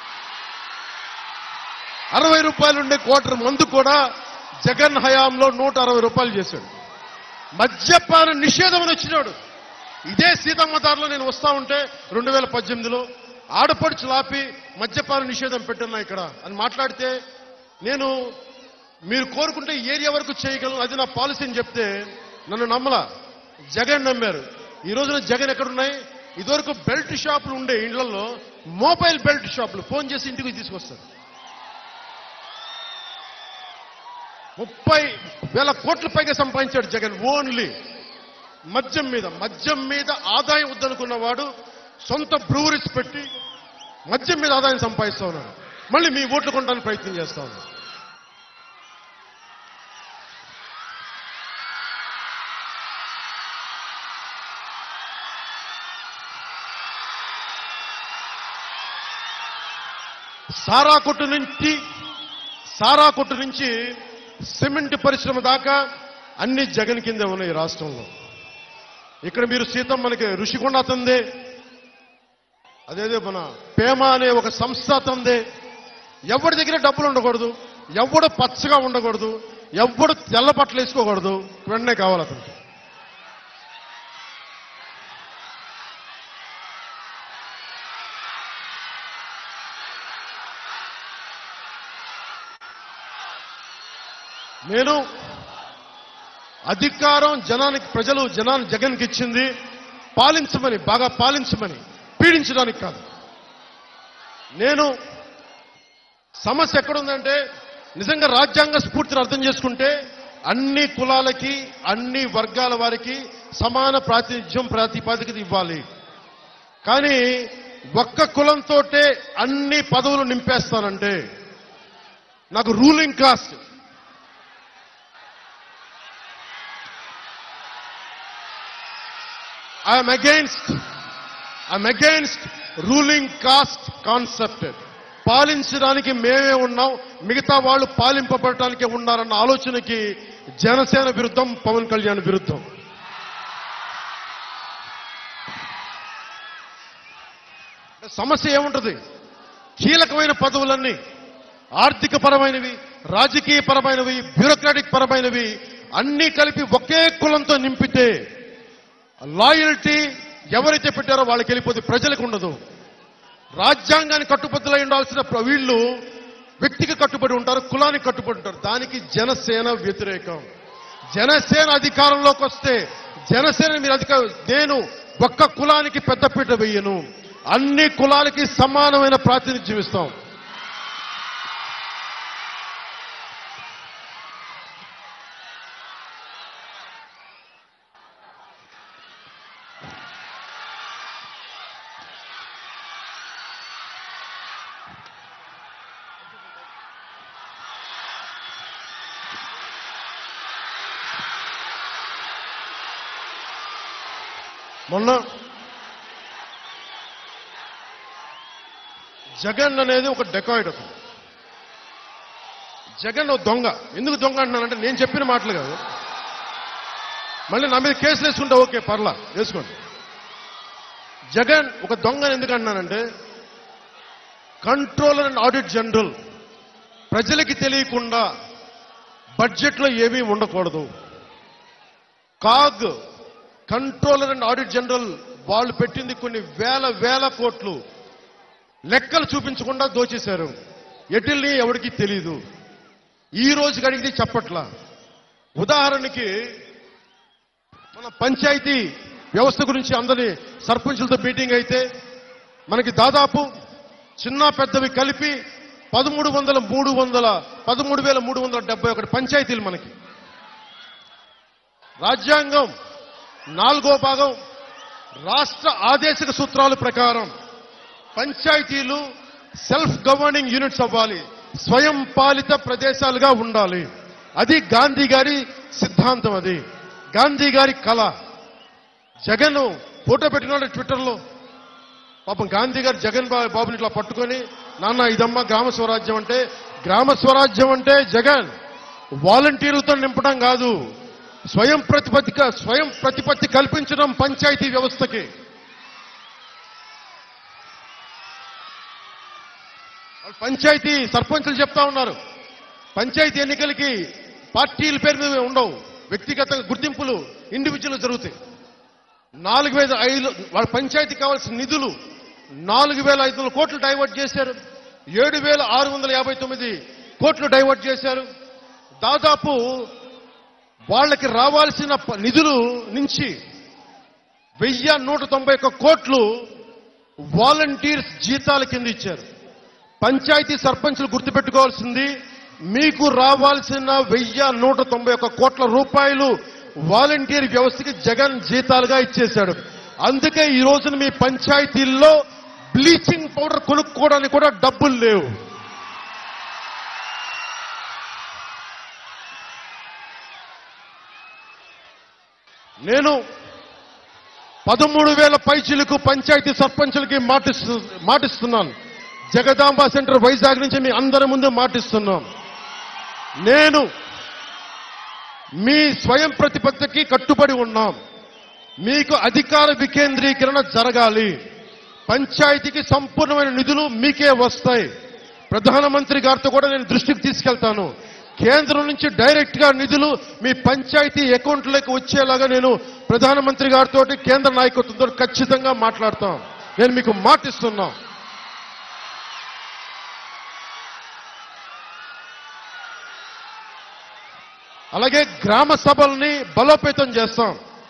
అరవై రూపాయలుండే క్వార్టర్ మందు కూడా జగన్ హయాంలో నూట అరవై రూపాయలు చేశాడు. మద్యపాన నిషేధం అని వచ్చినాడు. ఇదే సీతమ్మదారిలో నేను వస్తా ఉంటే రెండు వేల పద్దెనిమిదిలో ఆడపడుచు లాపి మద్యపాన నిషేధం పెట్టున్నా ఇక్కడ అని మాట్లాడితే, నేను మీరు కోరుకుంటే ఏరియా వరకు చేయగలను, అది నా పాలసీ అని చెప్తే నన్ను నమ్మలా, జగన్ నమ్మారు. ఈ రోజున జగన్ ఎక్కడున్నాయి? ఇదివరకు బెల్ట్ షాపులు ఉండే ఇళ్లలో మొబైల్ బెల్ట్ షాపులు, ఫోన్ చేసి ఇంటికి తీసుకొస్తారు. ముప్పై వేల కోట్ల పైగా సంపాదించాడు జగన్ ఓన్లీ మద్యం మీద. మద్యం మీద ఆదాయం వద్దనుకున్నవాడు సొంత బ్రూవరీస్ పెట్టి మద్యం మీద ఆదాయం సంపాదిస్తా ఉన్నాడు. మళ్ళీ మీ ఓట్లు కొనడానికి ప్రయత్నం చేస్తా ఉన్నాడు. సారా కొట్టు నుంచి సారా కొట్టు నుంచి సిమెంట్ పరిశ్రమ దాకా అన్ని జగన్ కిందే ఉన్నాయి ఈ రాష్ట్రంలో. ఇక్కడ మీరు సీతం మనకి ఋషికొండ అతందే, అదేదో మన పేమ అనే ఒక సంస్థ అతందే. ఎవరి దగ్గర డబ్బులు ఉండకూడదు, ఎవడు పచ్చగా ఉండకూడదు, ఎవడు తెల్ల బట్టలు వేసుకోకూడదు, వెంటనే కావాలి అతనికి. నేను అధికారం జనానికి, ప్రజలు జనాన్ని జగన్కి ఇచ్చింది పాలించమని, బాగా పాలించమని, పీడించడానికి కాదు. నేను సమస్య ఎక్కడుందంటే నిజంగా రాజ్యాంగ స్ఫూర్తిని అర్థం చేసుకుంటే అన్ని కులాలకి అన్ని వర్గాల వారికి సమాన ప్రాతినిధ్యం ప్రాతిపదికత ఇవ్వాలి. కానీ ఒక్క కులంతో అన్ని పదవులు నింపేస్తానంటే నాకు ruling caste, I'm against I'm against ruling caste concept. పాలించడానికి మేమే ఉన్నాం, మిగతా వాళ్ళు పాలింపబడటానికే ఉన్నారన్న ఆలోచనకి జనసేన విరుద్ధం, పవన్ కళ్యాణ్ విరుద్ధం. సమస్య ఏముంటది? కీలకమైన పదవులన్నీ ఆర్థిక పరమైనవి, రాజకీయ పరమైనవి, బ్యూరోక్రాటిక్ పరమైనవి అన్నీ కలిపి ఒకే కులంతో నింపితే లాయల్టీ ఎవరైతే పెట్టారో వాళ్ళకి వెళ్ళిపోతే ప్రజలకు ఉండదు. రాజ్యాంగానికి కట్టుబద్దులై ఉండాల్సిన వీళ్ళు వ్యక్తికి కట్టుబడి ఉంటారు, కులానికి కట్టుబడి ఉంటారు. దానికి జనసేన వ్యతిరేకం. జనసేన అధికారంలోకి వస్తే జనసేన మీరు అధిక నేను ఒక్క కులానికి పెద్దపీట వేయను, అన్ని కులాలకి సమానమైన ప్రాతినిధ్యం ఇస్తాం. మొన్న జగన్ అనేది ఒక డెకాయిడ్. అతను జగన్ ఒక దొంగ. ఎందుకు దొంగ అంటున్నానంటే నేను చెప్పిన మాటలు కాదు, మళ్ళీ నా మీద కేసులు వేసుకుంటే ఓకే పర్లా వేసుకోండి. జగన్ ఒక దొంగ ఎందుకు అంటున్నానంటే కంట్రోలర్ అండ్ ఆడిట్ జనరల్ ప్రజలకి తెలియకుండా బడ్జెట్లో ఏమీ ఉండకూడదు. CAG controller and audit general వాళ్ళు పెట్టింది కొన్ని వేల వేల కోట్లు లెక్కలు చూపించకుండా దోచేశారు. ఎటిల్ని ఎవరికి తెలీదు. ఈ రోజు అడిగితే చెప్పట్లా. ఉదాహరణకి మన పంచాయతీ వ్యవస్థ గురించి అందరి సర్పంచులతో మీటింగ్ అయితే మనకి దాదాపు చిన్న పెద్దవి కలిపి పదమూడు వందల మూడు వందల పదమూడు వేల మూడు వందల డెబ్బై ఒకటి పంచాయతీలు మనకి. రాజ్యాంగం నాలుగో భాగం రాష్ట్ర ఆదేశిక సూత్రాల ప్రకారం పంచాయతీలు సెల్ఫ్ గవర్నింగ్ యూనిట్స్ అవ్వాలి, స్వయం పాలిత ప్రదేశాలుగా ఉండాలి. అది గాంధీ గారి సిద్ధాంతం, అది గాంధీ గారి కళ. జగన్ ఫోటో పెట్టినాడు ట్విట్టర్లో. పాపం గాంధీ గారు జగన్ బాబుని ఇట్లా పట్టుకొని నాన్న ఇదమ్మా గ్రామ స్వరాజ్యం అంటే, గ్రామ స్వరాజ్యం అంటే జగన్ వాలంటీర్లతో నింపడం కాదు, స్వయం ప్రతిపత్తి స్వయం ప్రతిపత్తి కల్పించడం పంచాయతీ వ్యవస్థకి. పంచాయతీ సర్పంచులు చెప్తా ఉన్నారు పంచాయతీ ఎన్నికలకి పార్టీల పేరు మీద ఉండవు, వ్యక్తిగత గుర్తింపులు ఇండివిజువల్ జరుగుతాయి. నాలుగు వేల ఐదు వాళ్ళ పంచాయతీ కావాల్సిన నిధులు నాలుగు వేల ఐదు వందల కోట్లు డైవర్ట్ చేశారు. ఏడు వేల ఆరు వందల యాభై తొమ్మిది కోట్లు డైవర్ట్ చేశారు. దాదాపు వాళ్ళకి రావాల్సిన నిధులు నుంచి వెయ్యి నూట తొంభై ఒక్క కోట్లు వాలంటీర్స్ జీతాల కింద ఇచ్చారు. పంచాయతీ సర్పంచులు గుర్తుపెట్టుకోవాల్సింది, మీకు రావాల్సిన వెయ్యి నూట తొంభై ఒక్క కోట్ల రూపాయలు వాలంటీర్ వ్యవస్థకి జగన్ జీతాలుగా ఇచ్చేశాడు. అందుకే ఈ రోజున మీ పంచాయతీల్లో బ్లీచింగ్ పౌడర్ కొనుక్కోవడానికి కూడా డబ్బులు లేవు. నేను పదమూడు వేల పైచీలకు పంచాయతీ సర్పంచులకి మాటిస్తు మాటిస్తున్నాను జగదాంబ సెంటర్ వైజాగ్ నుంచి మీ అందరి ముందు మాటిస్తున్నాం. నేను మీ స్వయం ప్రతిపత్తికి కట్టుబడి ఉన్నాం. మీకు అధికార వికేంద్రీకరణ జరగాలి. పంచాయతీకి సంపూర్ణమైన నిధులు మీకే వస్తాయి. ప్రధానమంత్రి గారితో కూడా నేను దృష్టికి తీసుకెళ్తాను. కేంద్రం నుంచి డైరెక్ట్ గా నిధులు మీ పంచాయతీ అకౌంట్లోకి వచ్చేలాగా నేను ప్రధానమంత్రి గారితో కేంద్ర నాయకత్వంతో ఖచ్చితంగా మాట్లాడతాం. నేను మీకు మాటిస్తున్నా. అలాగే గ్రామ సభల్ని బలోపేతం చేస్తాం.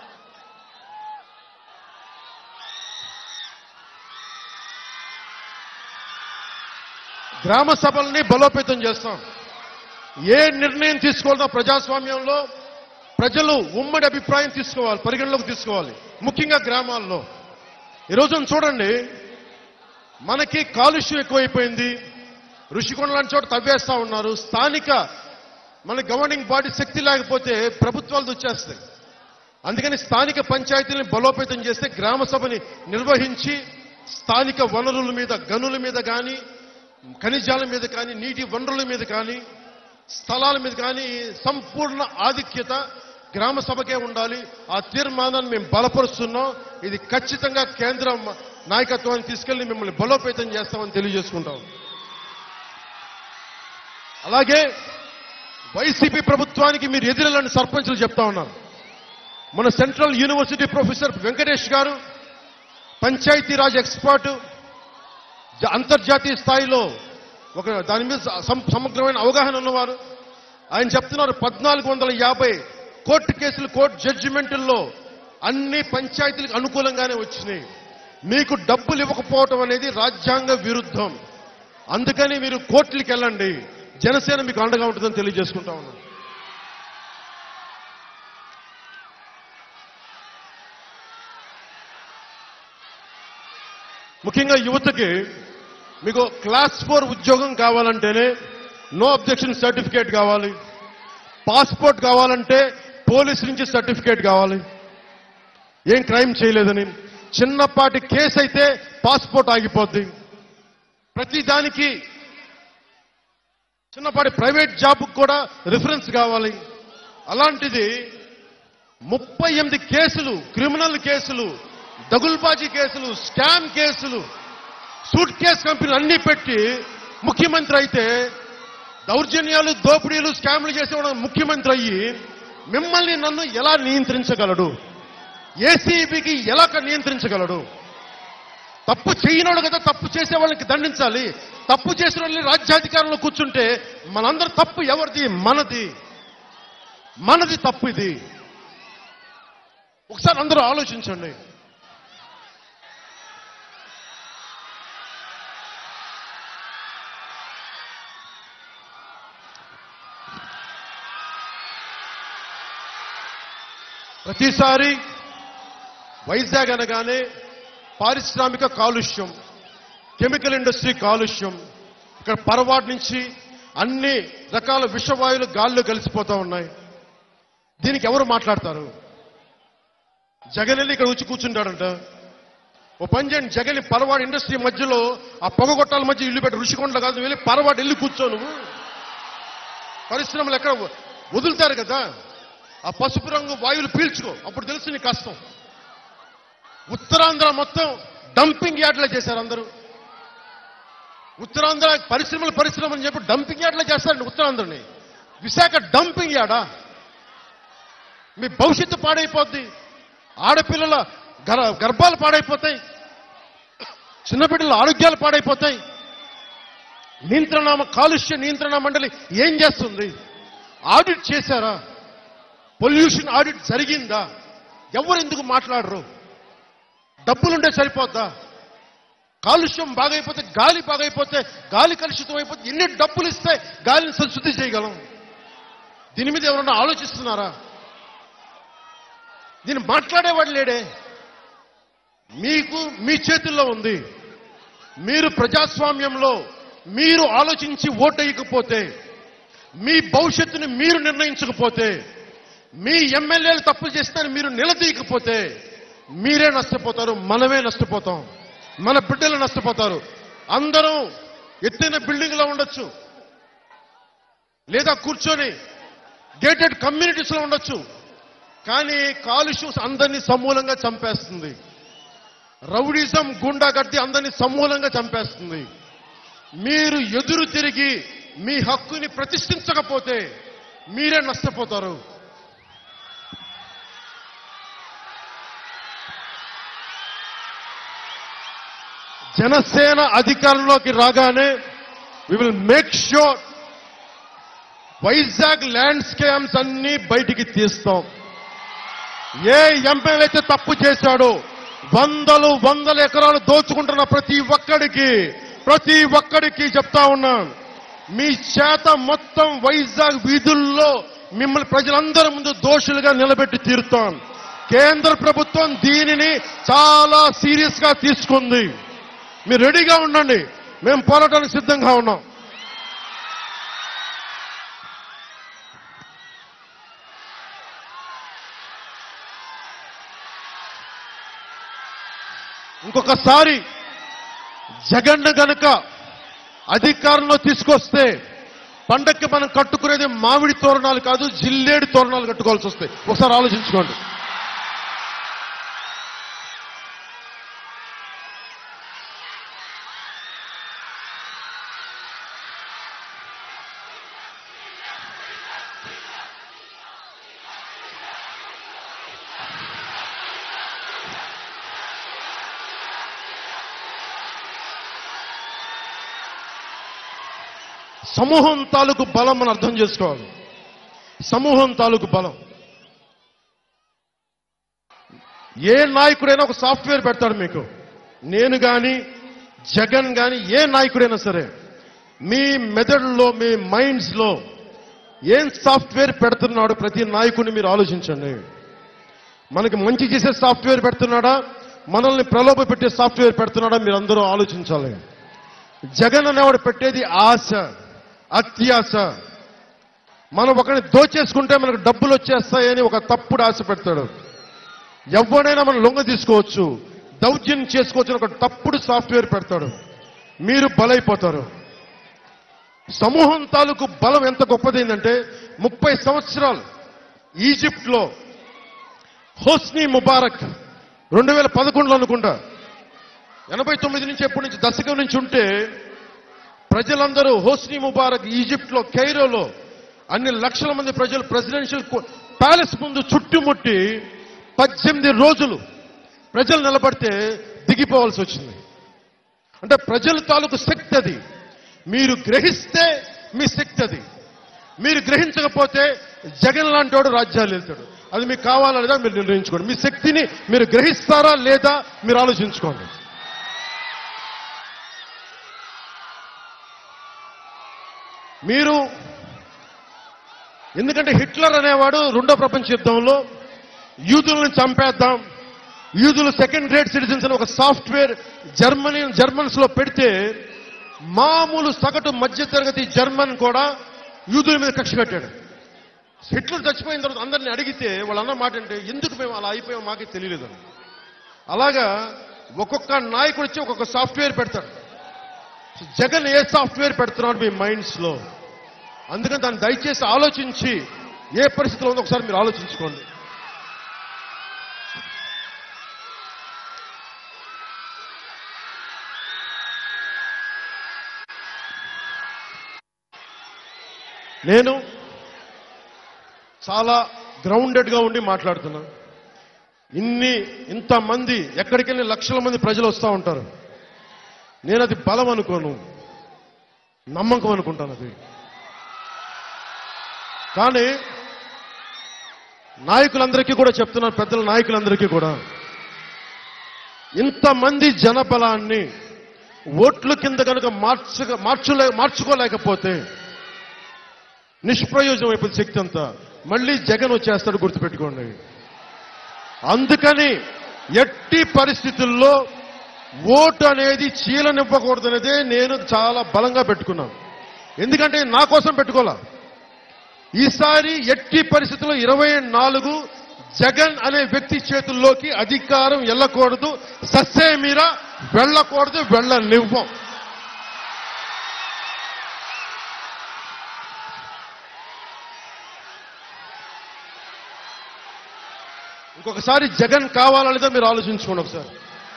గ్రామ సభల్ని బలోపేతం చేస్తాం. ఏ నిర్ణయం తీసుకోవాలన్నా ప్రజాస్వామ్యంలో ప్రజలు ఉమ్మడి అభిప్రాయం తీసుకోవాలి, పరిగణలోకి తీసుకోవాలి. ముఖ్యంగా గ్రామాల్లో ఈరోజు చూడండి, మనకి కాలుష్యం ఎక్కువైపోయింది. ఋషికొండ లాంటి చోట తవ్వేస్తా ఉన్నారు. స్థానిక మన గవర్నింగ్ బాడీ శక్తి లేకపోతే ప్రభుత్వాలు వచ్చేస్తాయి. అందుకని స్థానిక పంచాయతీలను బలోపేతం చేస్తే గ్రామ సభని నిర్వహించి స్థానిక వనరుల మీద, గనుల మీద కానీ, ఖనిజాల మీద కానీ, నీటి వనరుల మీద కానీ, స్థలాల మీద కానీ సంపూర్ణ ఆధిక్యత గ్రామ సభకే ఉండాలి. ఆ తీర్మానాన్ని మేము బలపరుస్తున్నాం. ఇది ఖచ్చితంగా కేంద్ర నాయకత్వాన్ని తీసుకెళ్లి మిమ్మల్ని బలోపేతం చేస్తామని తెలియజేసుకుంటాం. అలాగే వైసీపీ ప్రభుత్వానికి మీరు ఎదురెళ్ళని సర్పంచులు చెప్తా ఉన్నారు. మన సెంట్రల్ యూనివర్సిటీ ప్రొఫెసర్ వెంకటేష్ గారు పంచాయతీరాజ్ ఎక్స్పర్ట్, అంతర్జాతీయ స్థాయిలో ఒక దాని మీద సమగ్రమైన అవగాహన ఉన్నవారు. ఆయన చెప్తున్నారు పద్నాలుగు వందల యాభై కోర్టు కేసులు, కోర్టు జడ్జిమెంటుల్లో అన్ని పంచాయతీలకు అనుకూలంగానే వచ్చినాయి. మీకు డబ్బులు ఇవ్వకపోవటం అనేది రాజ్యాంగ విరుద్ధం. అందుకని మీరు కోర్టులకు వెళ్ళండి. జనసేన మీకు అండగా ఉంటుందని తెలియజేసుకుంటా ఉన్నాను. ముఖ్యంగా యువతకి మీకు క్లాస్ ఫోర్ ఉద్యోగం కావాలంటేనే నో అబ్జెక్షన్ సర్టిఫికేట్ కావాలి. పాస్పోర్ట్ కావాలంటే పోలీస్ నుంచి సర్టిఫికేట్ కావాలి, ఏం క్రైమ్ చేయలేదని. చిన్నపాటి కేసు అయితే పాస్పోర్ట్ ఆగిపోద్ది. ప్రతి దానికి చిన్నపాటి ప్రైవేట్ జాబ్కు కూడా రిఫరెన్స్ కావాలి. అలాంటిది ముప్పై ఎనిమిది కేసులు, క్రిమినల్ కేసులు, దగుల్బాజీ కేసులు, స్కామ్ కేసులు, సూట్ కేసు కంపెనీలు అన్ని పెట్టి ముఖ్యమంత్రి అయితే, దౌర్జన్యాలు, దోపిడీలు, స్కామ్లు చేసేవాడు ముఖ్యమంత్రి అయ్యి మిమ్మల్ని నన్ను ఎలా నియంత్రించగలడు? ఏసీబీకి ఎలా నియంత్రించగలడు? తప్పు చేయనోడు కదా తప్పు చేసే వాళ్ళకి దండించాలి. తప్పు చేసిన వాళ్ళని రాజ్యాధికారంలో కూర్చుంటే మనందరి తప్పు ఎవరిది? మనది. మనది తప్పు ఇది. ఒకసారి అందరూ ఆలోచించండి. ప్రతిసారి వైజాగ్ అనగానే పారిశ్రామిక కాలుష్యం, కెమికల్ ఇండస్ట్రీ కాలుష్యం, ఇక్కడ పరవాడు నుంచి అన్ని రకాల విషవాయువులు గాల్లో కలిసిపోతా ఉన్నాయి. దీనికి ఎవరు మాట్లాడతారు? జగన్ వెళ్ళి ఇక్కడ వచ్చి కూర్చుంటాడంట. ఓ పని చేయండి, జగన్ పరవాడు ఇండస్ట్రీ మధ్యలో ఆ పొగగొట్టాల మధ్య ఇల్లు పెట్టి, ఋషికొండ కాదు, వెళ్ళి పరవాడు వెళ్ళి కూర్చో. నువ్వు పరిశ్రమలు ఎక్కడ వదులుతారు కదా, ఆ పసుపు రంగు వాయువులు పీల్చుకో, అప్పుడు తెలుసు నీ కష్టం. ఉత్తరాంధ్ర మొత్తం డంపింగ్ యార్డ్లే చేశారు అందరూ. ఉత్తరాంధ్ర పరిశ్రమలు పరిశ్రమలు అని చెప్పి డంపింగ్ యార్డ్లే చేస్తారండి ఉత్తరాంధ్రని. విశాఖ డంపింగ్ యార్డా? మీ భవిష్యత్తు పాడైపోద్ది. ఆడపిల్లల గర్భాలు పాడైపోతాయి, చిన్నపిల్లల ఆరోగ్యాలు పాడైపోతాయి. నియంత్రణ కాలుష్య నియంత్రణ మండలి ఏం చేస్తుంది? ఆడిట్ చేశారా? పొల్యూషన్ ఆడిట్ జరిగిందా? ఎవరు ఎందుకు మాట్లాడరు? డబ్బులుంటే సరిపోద్దా? కాలుష్యం బాగైపోతే, గాలి బాగైపోతే, గాలి కలుషితం అయిపోతే ఎన్ని డబ్బులు ఇస్తే గాలిని శుద్ధి చేయగలం? దీని మీద ఎవరన్నా ఆలోచిస్తున్నారా? దీన్ని మాట్లాడేవాడు లేడే. మీకు మీ చేతుల్లో ఉంది. మీరు ప్రజాస్వామ్యంలో మీరు ఆలోచించి ఓటేయకపోతే, మీ భవిష్యత్తుని మీరు నిర్ణయించకపోతే, మీ ఎమ్మెల్యేలు తప్పులు చేస్తారని మీరు నిలదీయకపోతే మీరే నష్టపోతారు, మనమే నష్టపోతాం, మన బిడ్డలు నష్టపోతారు. అందరం ఎత్తైన బిల్డింగ్లో ఉండొచ్చు, లేదా కూర్చొని గేటెడ్ కమ్యూనిటీస్ లో ఉండొచ్చు, కానీ కాలుష్యం అందరినీ సమూలంగా చంపేస్తుంది. రౌడిజం, గుండాగర్ది అందరినీ సమూలంగా చంపేస్తుంది. మీరు ఎదురు తిరిగి మీ హక్కుని ప్రతిష్ఠించకపోతే మీరే నష్టపోతారు. జనసేన అధికారంలోకి రాగానే we will make sure Vizag land scams అన్ని బయటికి తీస్తాం. ఏ ఎమ్మెల్యే అయితే తప్పు చేశాడో, వందలు వందల ఎకరాలు దోచుకుంటున్న ప్రతి ఒక్కడికి ప్రతి ఒక్కడికి చెప్తా ఉన్నాను, మీ చేత మొత్తం వైజాగ్ వీధుల్లో మిమ్మల్ని ప్రజలందరి ముందు దోషులుగా నిలబెట్టి తీరుతాం. కేంద్ర ప్రభుత్వం దీనిని చాలా సీరియస్ గా తీసుకుంది. మీరు రెడీగా ఉండండి, మేము పోరాటానికి సిద్ధంగా ఉన్నాం. ఇంకొకసారి జగన్ గనుక అధికారంలో తీసుకొస్తే పండక్కి మనం కట్టుకునేది మామిడి తోరణాలు కాదు, జిల్లేడు తోరణాలు కట్టుకోవాల్సి వస్తాయి. ఒకసారి ఆలోచించుకోండి. సమూహం తాలూకు బలం మనం అర్థం చేసుకోవాలి. సమూహం తాలూకు బలం. ఏ నాయకుడైనా ఒక సాఫ్ట్వేర్ పెడతాడు మీకు. నేను కానీ జగన్ కానీ ఏ నాయకుడైనా సరే మీ మెదడులో, మీ మైండ్స్ లో ఏం సాఫ్ట్వేర్ పెడుతున్నాడు ప్రతి నాయకుడిని మీరు ఆలోచించండి. మనకి మంచి చేసే సాఫ్ట్వేర్ పెడుతున్నాడా, మనల్ని ప్రలోభ పెట్టే సాఫ్ట్వేర్ పెడుతున్నాడా, మీరు అందరూ ఆలోచించాలి. జగన్ అనేవాడు పెట్టేది ఆశ, అత్యాశ. మనం ఒకరిని దోచేసుకుంటే మనకు డబ్బులు వచ్చేస్తాయని ఒక తప్పుడు ఆశ పెడతాడు. ఎవడైనా మనం లొంగ తీసుకోవచ్చు, దౌర్జన్యం చేసుకోవచ్చు ఒక తప్పుడు సాఫ్ట్వేర్ పెడతాడు. మీరు బలైపోతారు. సమూహం తాలూకు బలం ఎంత గొప్పదైందంటే, ముప్పై సంవత్సరాలు ఈజిప్ట్ లో హోస్నీ ముబారక్ రెండు వేల పదకొండులో అనుకుంటా, ఎనభై తొమ్మిది నుంచి ఎప్పటి నుంచి దశకం నుంచి ఉంటే ప్రజలందరూ హోస్నీ ముబారక్ ఈజిప్ట్ లో కైరోలో అన్ని లక్షల మంది ప్రజలు ప్రెసిడెన్షియల్ ప్యాలెస్ ముందు చుట్టుముట్టి పద్దెనిమిది రోజులు ప్రజలు నిలబడితే దిగిపోవాల్సి వచ్చింది. అంటే ప్రజల తాలూకు శక్తి అది. మీరు గ్రహిస్తే మీ శక్తి అది. మీరు గ్రహించకపోతే జగన్ లాంటి వాడు రాజ్యాలు వెళ్తాడు. అది మీకు కావాలా లేదా మీరు నిర్ణయించుకోండి. మీ శక్తిని మీరు గ్రహిస్తారా లేదా మీరు ఆలోచించుకోండి. మీరు ఎందుకంటే హిట్లర్ అనేవాడు రెండో ప్రపంచ యుద్ధంలో యూదులను చంపేద్దాం, యూదులు సెకండ్ గ్రేడ్ సిటిజన్స్ అని ఒక సాఫ్ట్వేర్ జర్మనీ జర్మన్స్ లో పెడితే మామూలు సగటు మధ్యతరగతి జర్మన్ కూడా యూదుల మీద కక్ష కట్టాడు. హిట్లర్ చచ్చిపోయిన తర్వాత అందరిని అడిగితే వాళ్ళు అన్న మాట అంటే, ఎందుకు మేము అలా అయిపోయాం మాకే తెలియలేదు. అలాగా ఒక్కొక్క నాయకుడు వచ్చి ఒక్కొక్క సాఫ్ట్వేర్ పెడతాడు. జగన్ ఏ సాఫ్ట్వేర్ పెడుతున్నాడు మీ మైండ్స్ లో? అందుకని దాన్ని దయచేసి ఆలోచించి ఏ పరిస్థితిలో ఉందో ఒకసారి మీరు ఆలోచించుకోండి. నేను చాలా గ్రౌండెడ్ గా ఉండి మాట్లాడుతున్నా. ఇన్ని ఇంతమంది ఎక్కడికెళ్ళి లక్షల మంది ప్రజలు వస్తూ ఉంటారు. నేను అది బలం అనుకోను, నమ్మకం అనుకుంటాను అది. కానీ నాయకులందరికీ కూడా చెప్తున్నాను, పెద్దల నాయకులందరికీ కూడా, ఇంతమంది జనబలాన్ని ఓట్ల కింద కనుక మార్చ మార్చులే మార్చుకోలేకపోతే నిష్ప్రయోజనం అయిపోతుంది శక్తి అంతా. మళ్ళీ జగన్ వచ్చేస్తాడు, గుర్తుపెట్టుకోండి. అందుకని ఎట్టి పరిస్థితుల్లో ఓటు అనేది చీలనివ్వకూడదనేదే నేను చాలా బలంగా పెట్టుకున్నాను. ఎందుకంటే నా కోసం పెట్టుకోలే. ఈసారి ఎట్టి పరిస్థితుల్లో ఇరవై నాలుగు జగన్ అనే వ్యక్తి చేతుల్లోకి అధికారం వెళ్ళకూడదు, సస్సే మీరా వెళ్ళకూడదు, వెళ్ళనివ్వం. ఇంకొకసారి జగన్ కావాలా లేదా మీరు ఆలోచించుకోండి ఒకసారి.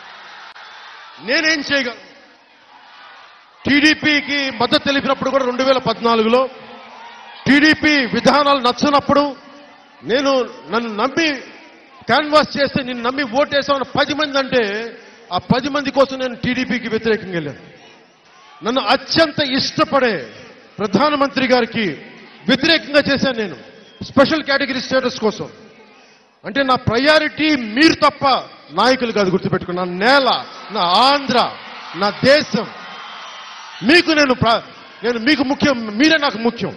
నేనేం చేయగలను? టీడీపీకి మద్దతు తెలిపినప్పుడు కూడా రెండు వేల పద్నాలుగులో టీడీపీ విధానాలు నచ్చనప్పుడు నేను నన్ను నమ్మి క్యాన్వాస్ చేస్తే నిన్ను నమ్మి ఓటేసామన్న పది మంది అంటే ఆ పది మంది కోసం నేను టీడీపీకి వ్యతిరేకంగా వెళ్ళాను. నన్ను అత్యంత ఇష్టపడే ప్రధానమంత్రి గారికి వ్యతిరేకంగా చేశాను నేను స్పెషల్ కేటగిరీ స్టేటస్ కోసం. అంటే నా ప్రయారిటీ మీరు తప్ప నాయకులు కాదు, గుర్తుపెట్టుకుని. నా నేల, నా ఆంధ్ర, నా దేశం, మీకు నేను నేను మీకు ముఖ్యం, మీరే నాకు ముఖ్యం.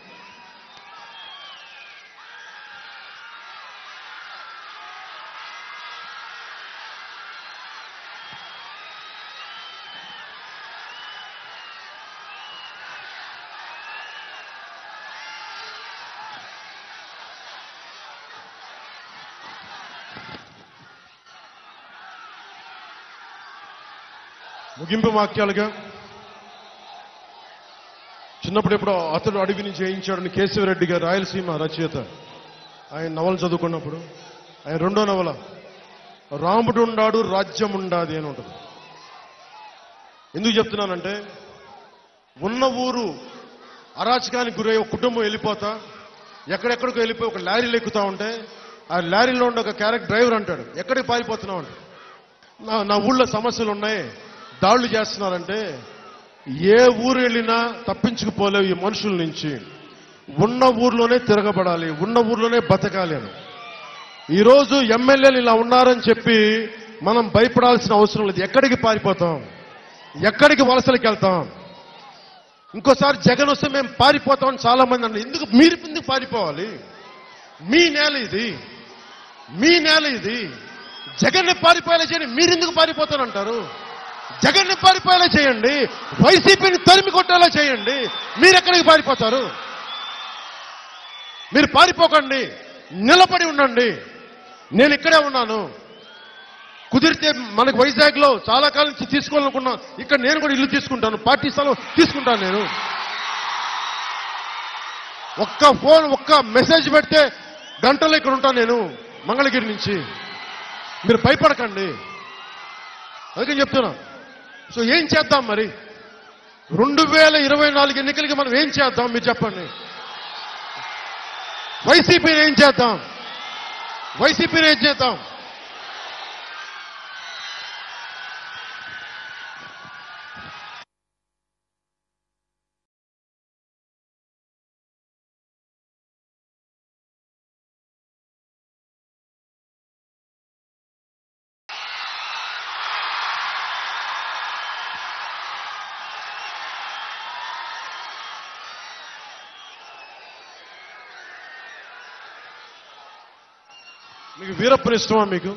ముగింపు వాక్యాలుగా చిన్నప్పుడు ఎప్పుడో అతడు అడవిని జయించాడని కేశవరెడ్డి గారు రాయలసీమ రచయిత ఆయన నవల చదువుకున్నప్పుడు ఆయన రెండో నవల రాముడు ఉండాడు రాజ్యం ఉండాది అని ఉంటుంది. ఎందుకు చెప్తున్నానంటే ఉన్న ఊరు అరాచకానికి గురై ఒక కుటుంబం వెళ్ళిపోతా ఎక్కడెక్కడికో వెళ్ళిపోయి ఒక లారీలు ఎక్కుతా ఉంటే ఆ లారీలో ఉండే ఒక క్యారెక్టర్ డ్రైవర్ అంటాడు, ఎక్కడికి పారిపోతున్నావు అంటే నా నా ఊళ్ళో సమస్యలు ఉన్నాయి, దాడులు చేస్తున్నారంటే ఏ ఊరు వెళ్ళినా తప్పించుకుపోలేవు ఈ మనుషుల నుంచి, ఉన్న ఊర్లోనే తిరగబడాలి, ఉన్న ఊర్లోనే బతకాలి అని. ఈరోజు ఎమ్మెల్యేలు ఇలా ఉన్నారని చెప్పి మనం భయపడాల్సిన అవసరం లేదు. ఎక్కడికి పారిపోతాం? ఎక్కడికి వలసలకి వెళ్తాం? ఇంకోసారి జగన్ వస్తే మేము పారిపోతామని చాలా మంది అన్నారు. ఎందుకు మీరు ఎందుకు పారిపోవాలి? మీ నేల ఇది, మీ నేల ఇది. జగన్ని పారిపోయేలా చేయండి, మీరెందుకు పారిపోతానంటారు? జగన్ని పారిపోయేలా చేయండి, వైసీపీని తరిమి కొట్టేలా చేయండి. మీరు ఎక్కడికి పారిపోతారు? మీరు పారిపోకండి, నిలబడి ఉండండి. నేను ఇక్కడే ఉన్నాను. కుదిరితే మనకు వైజాగ్ లో చాలా కాలం నుంచి తీసుకోవాలనుకున్నా, ఇక్కడ నేను కూడా ఇల్లు తీసుకుంటాను, పార్టీ స్థలం తీసుకుంటాను. నేను ఒక్క ఫోన్ ఒక్క మెసేజ్ పెడితే గంటలో ఇక్కడ ఉంటాను నేను మంగళగిరి నుంచి. మీరు భయపడకండి, అందుకని చెప్తున్నా. సో ఏం చేద్దాం మరి? రెండు వేల ఇరవై నాలుగు ఎన్నికలకి మనం ఏం చేద్దాం మీరు చెప్పండి. వైసీపీని ఏం చేద్దాం? వైసీపీని ఏం చేద్దాం? మీకు వీరప్పని ఇష్టమా? మీకు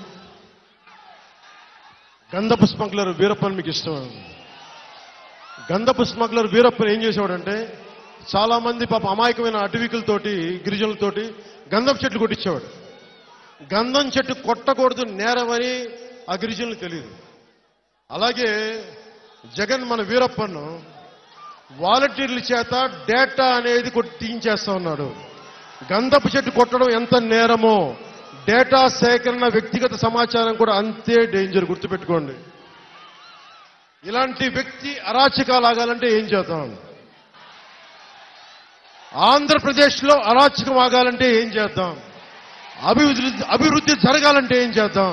గంధపు స్మగ్లర్ వీరప్పని మీకు ఇష్టమా? గంధపు స్మగ్లర్ వీరప్పని ఏం చేసేవాడంటే చాలా మంది పాప అమాయకమైన అటవికులతోటి గిరిజనులతోటి గంధపు చెట్లు కొట్టించేవాడు. గంధం చెట్టు కొట్టకూడదు నేరమని ఆ గిరిజనులకు తెలియదు. అలాగే జగన్ మన వీరప్పను వాలంటీర్ల చేత డేటా అనేది కొట్టి తీయించేస్తా ఉన్నాడు. గంధపు చెట్టు కొట్టడం ఎంత నేరమో డేటా సేకరణ, వ్యక్తిగత సమాచారం కూడా అంతే డేంజర్, గుర్తుపెట్టుకోండి. ఇలాంటి వ్యక్తి అరాచకాలు ఆగాలంటే ఏం చేద్దాం? ఆంధ్రప్రదేశ్లో అరాచకం ఆగాలంటే ఏం చేద్దాం? అభివృద్ధి అభివృద్ధి జరగాలంటే ఏం చేద్దాం?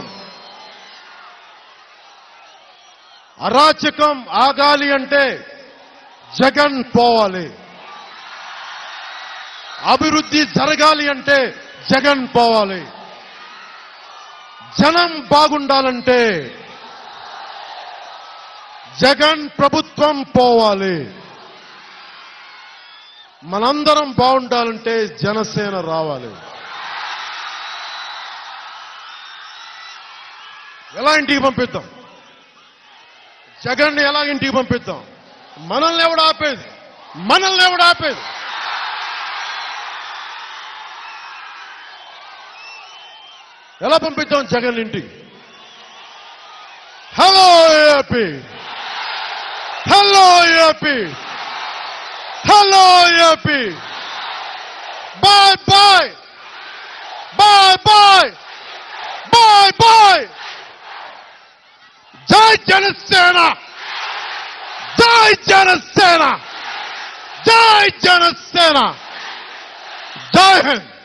అరాచకం ఆగాలి అంటే జగన్ పోవాలి. అభివృద్ధి జరగాలి అంటే జగన్ పోవాలి. జనం బాగుండాలంటే జగన్ ప్రభుత్వం పోవాలి. మనందరం బాగుండాలంటే జనసేన రావాలి. ఎలా ఇంటికి పంపిద్దాం? జగన్ని ఎలా ఇంటికి పంపిద్దాం? మనల్ని ఎవడు ఆపేది? మనల్ని ఎవడు ఆపేది? ఎలా పంపిద్దాం జగన్ ఇంటికి? Hello AP, hello AP, hello AP, bye bye, bye bye, bye bye. జై జనసేన, జై జనసేన, జై జనసేన, జై హింద్.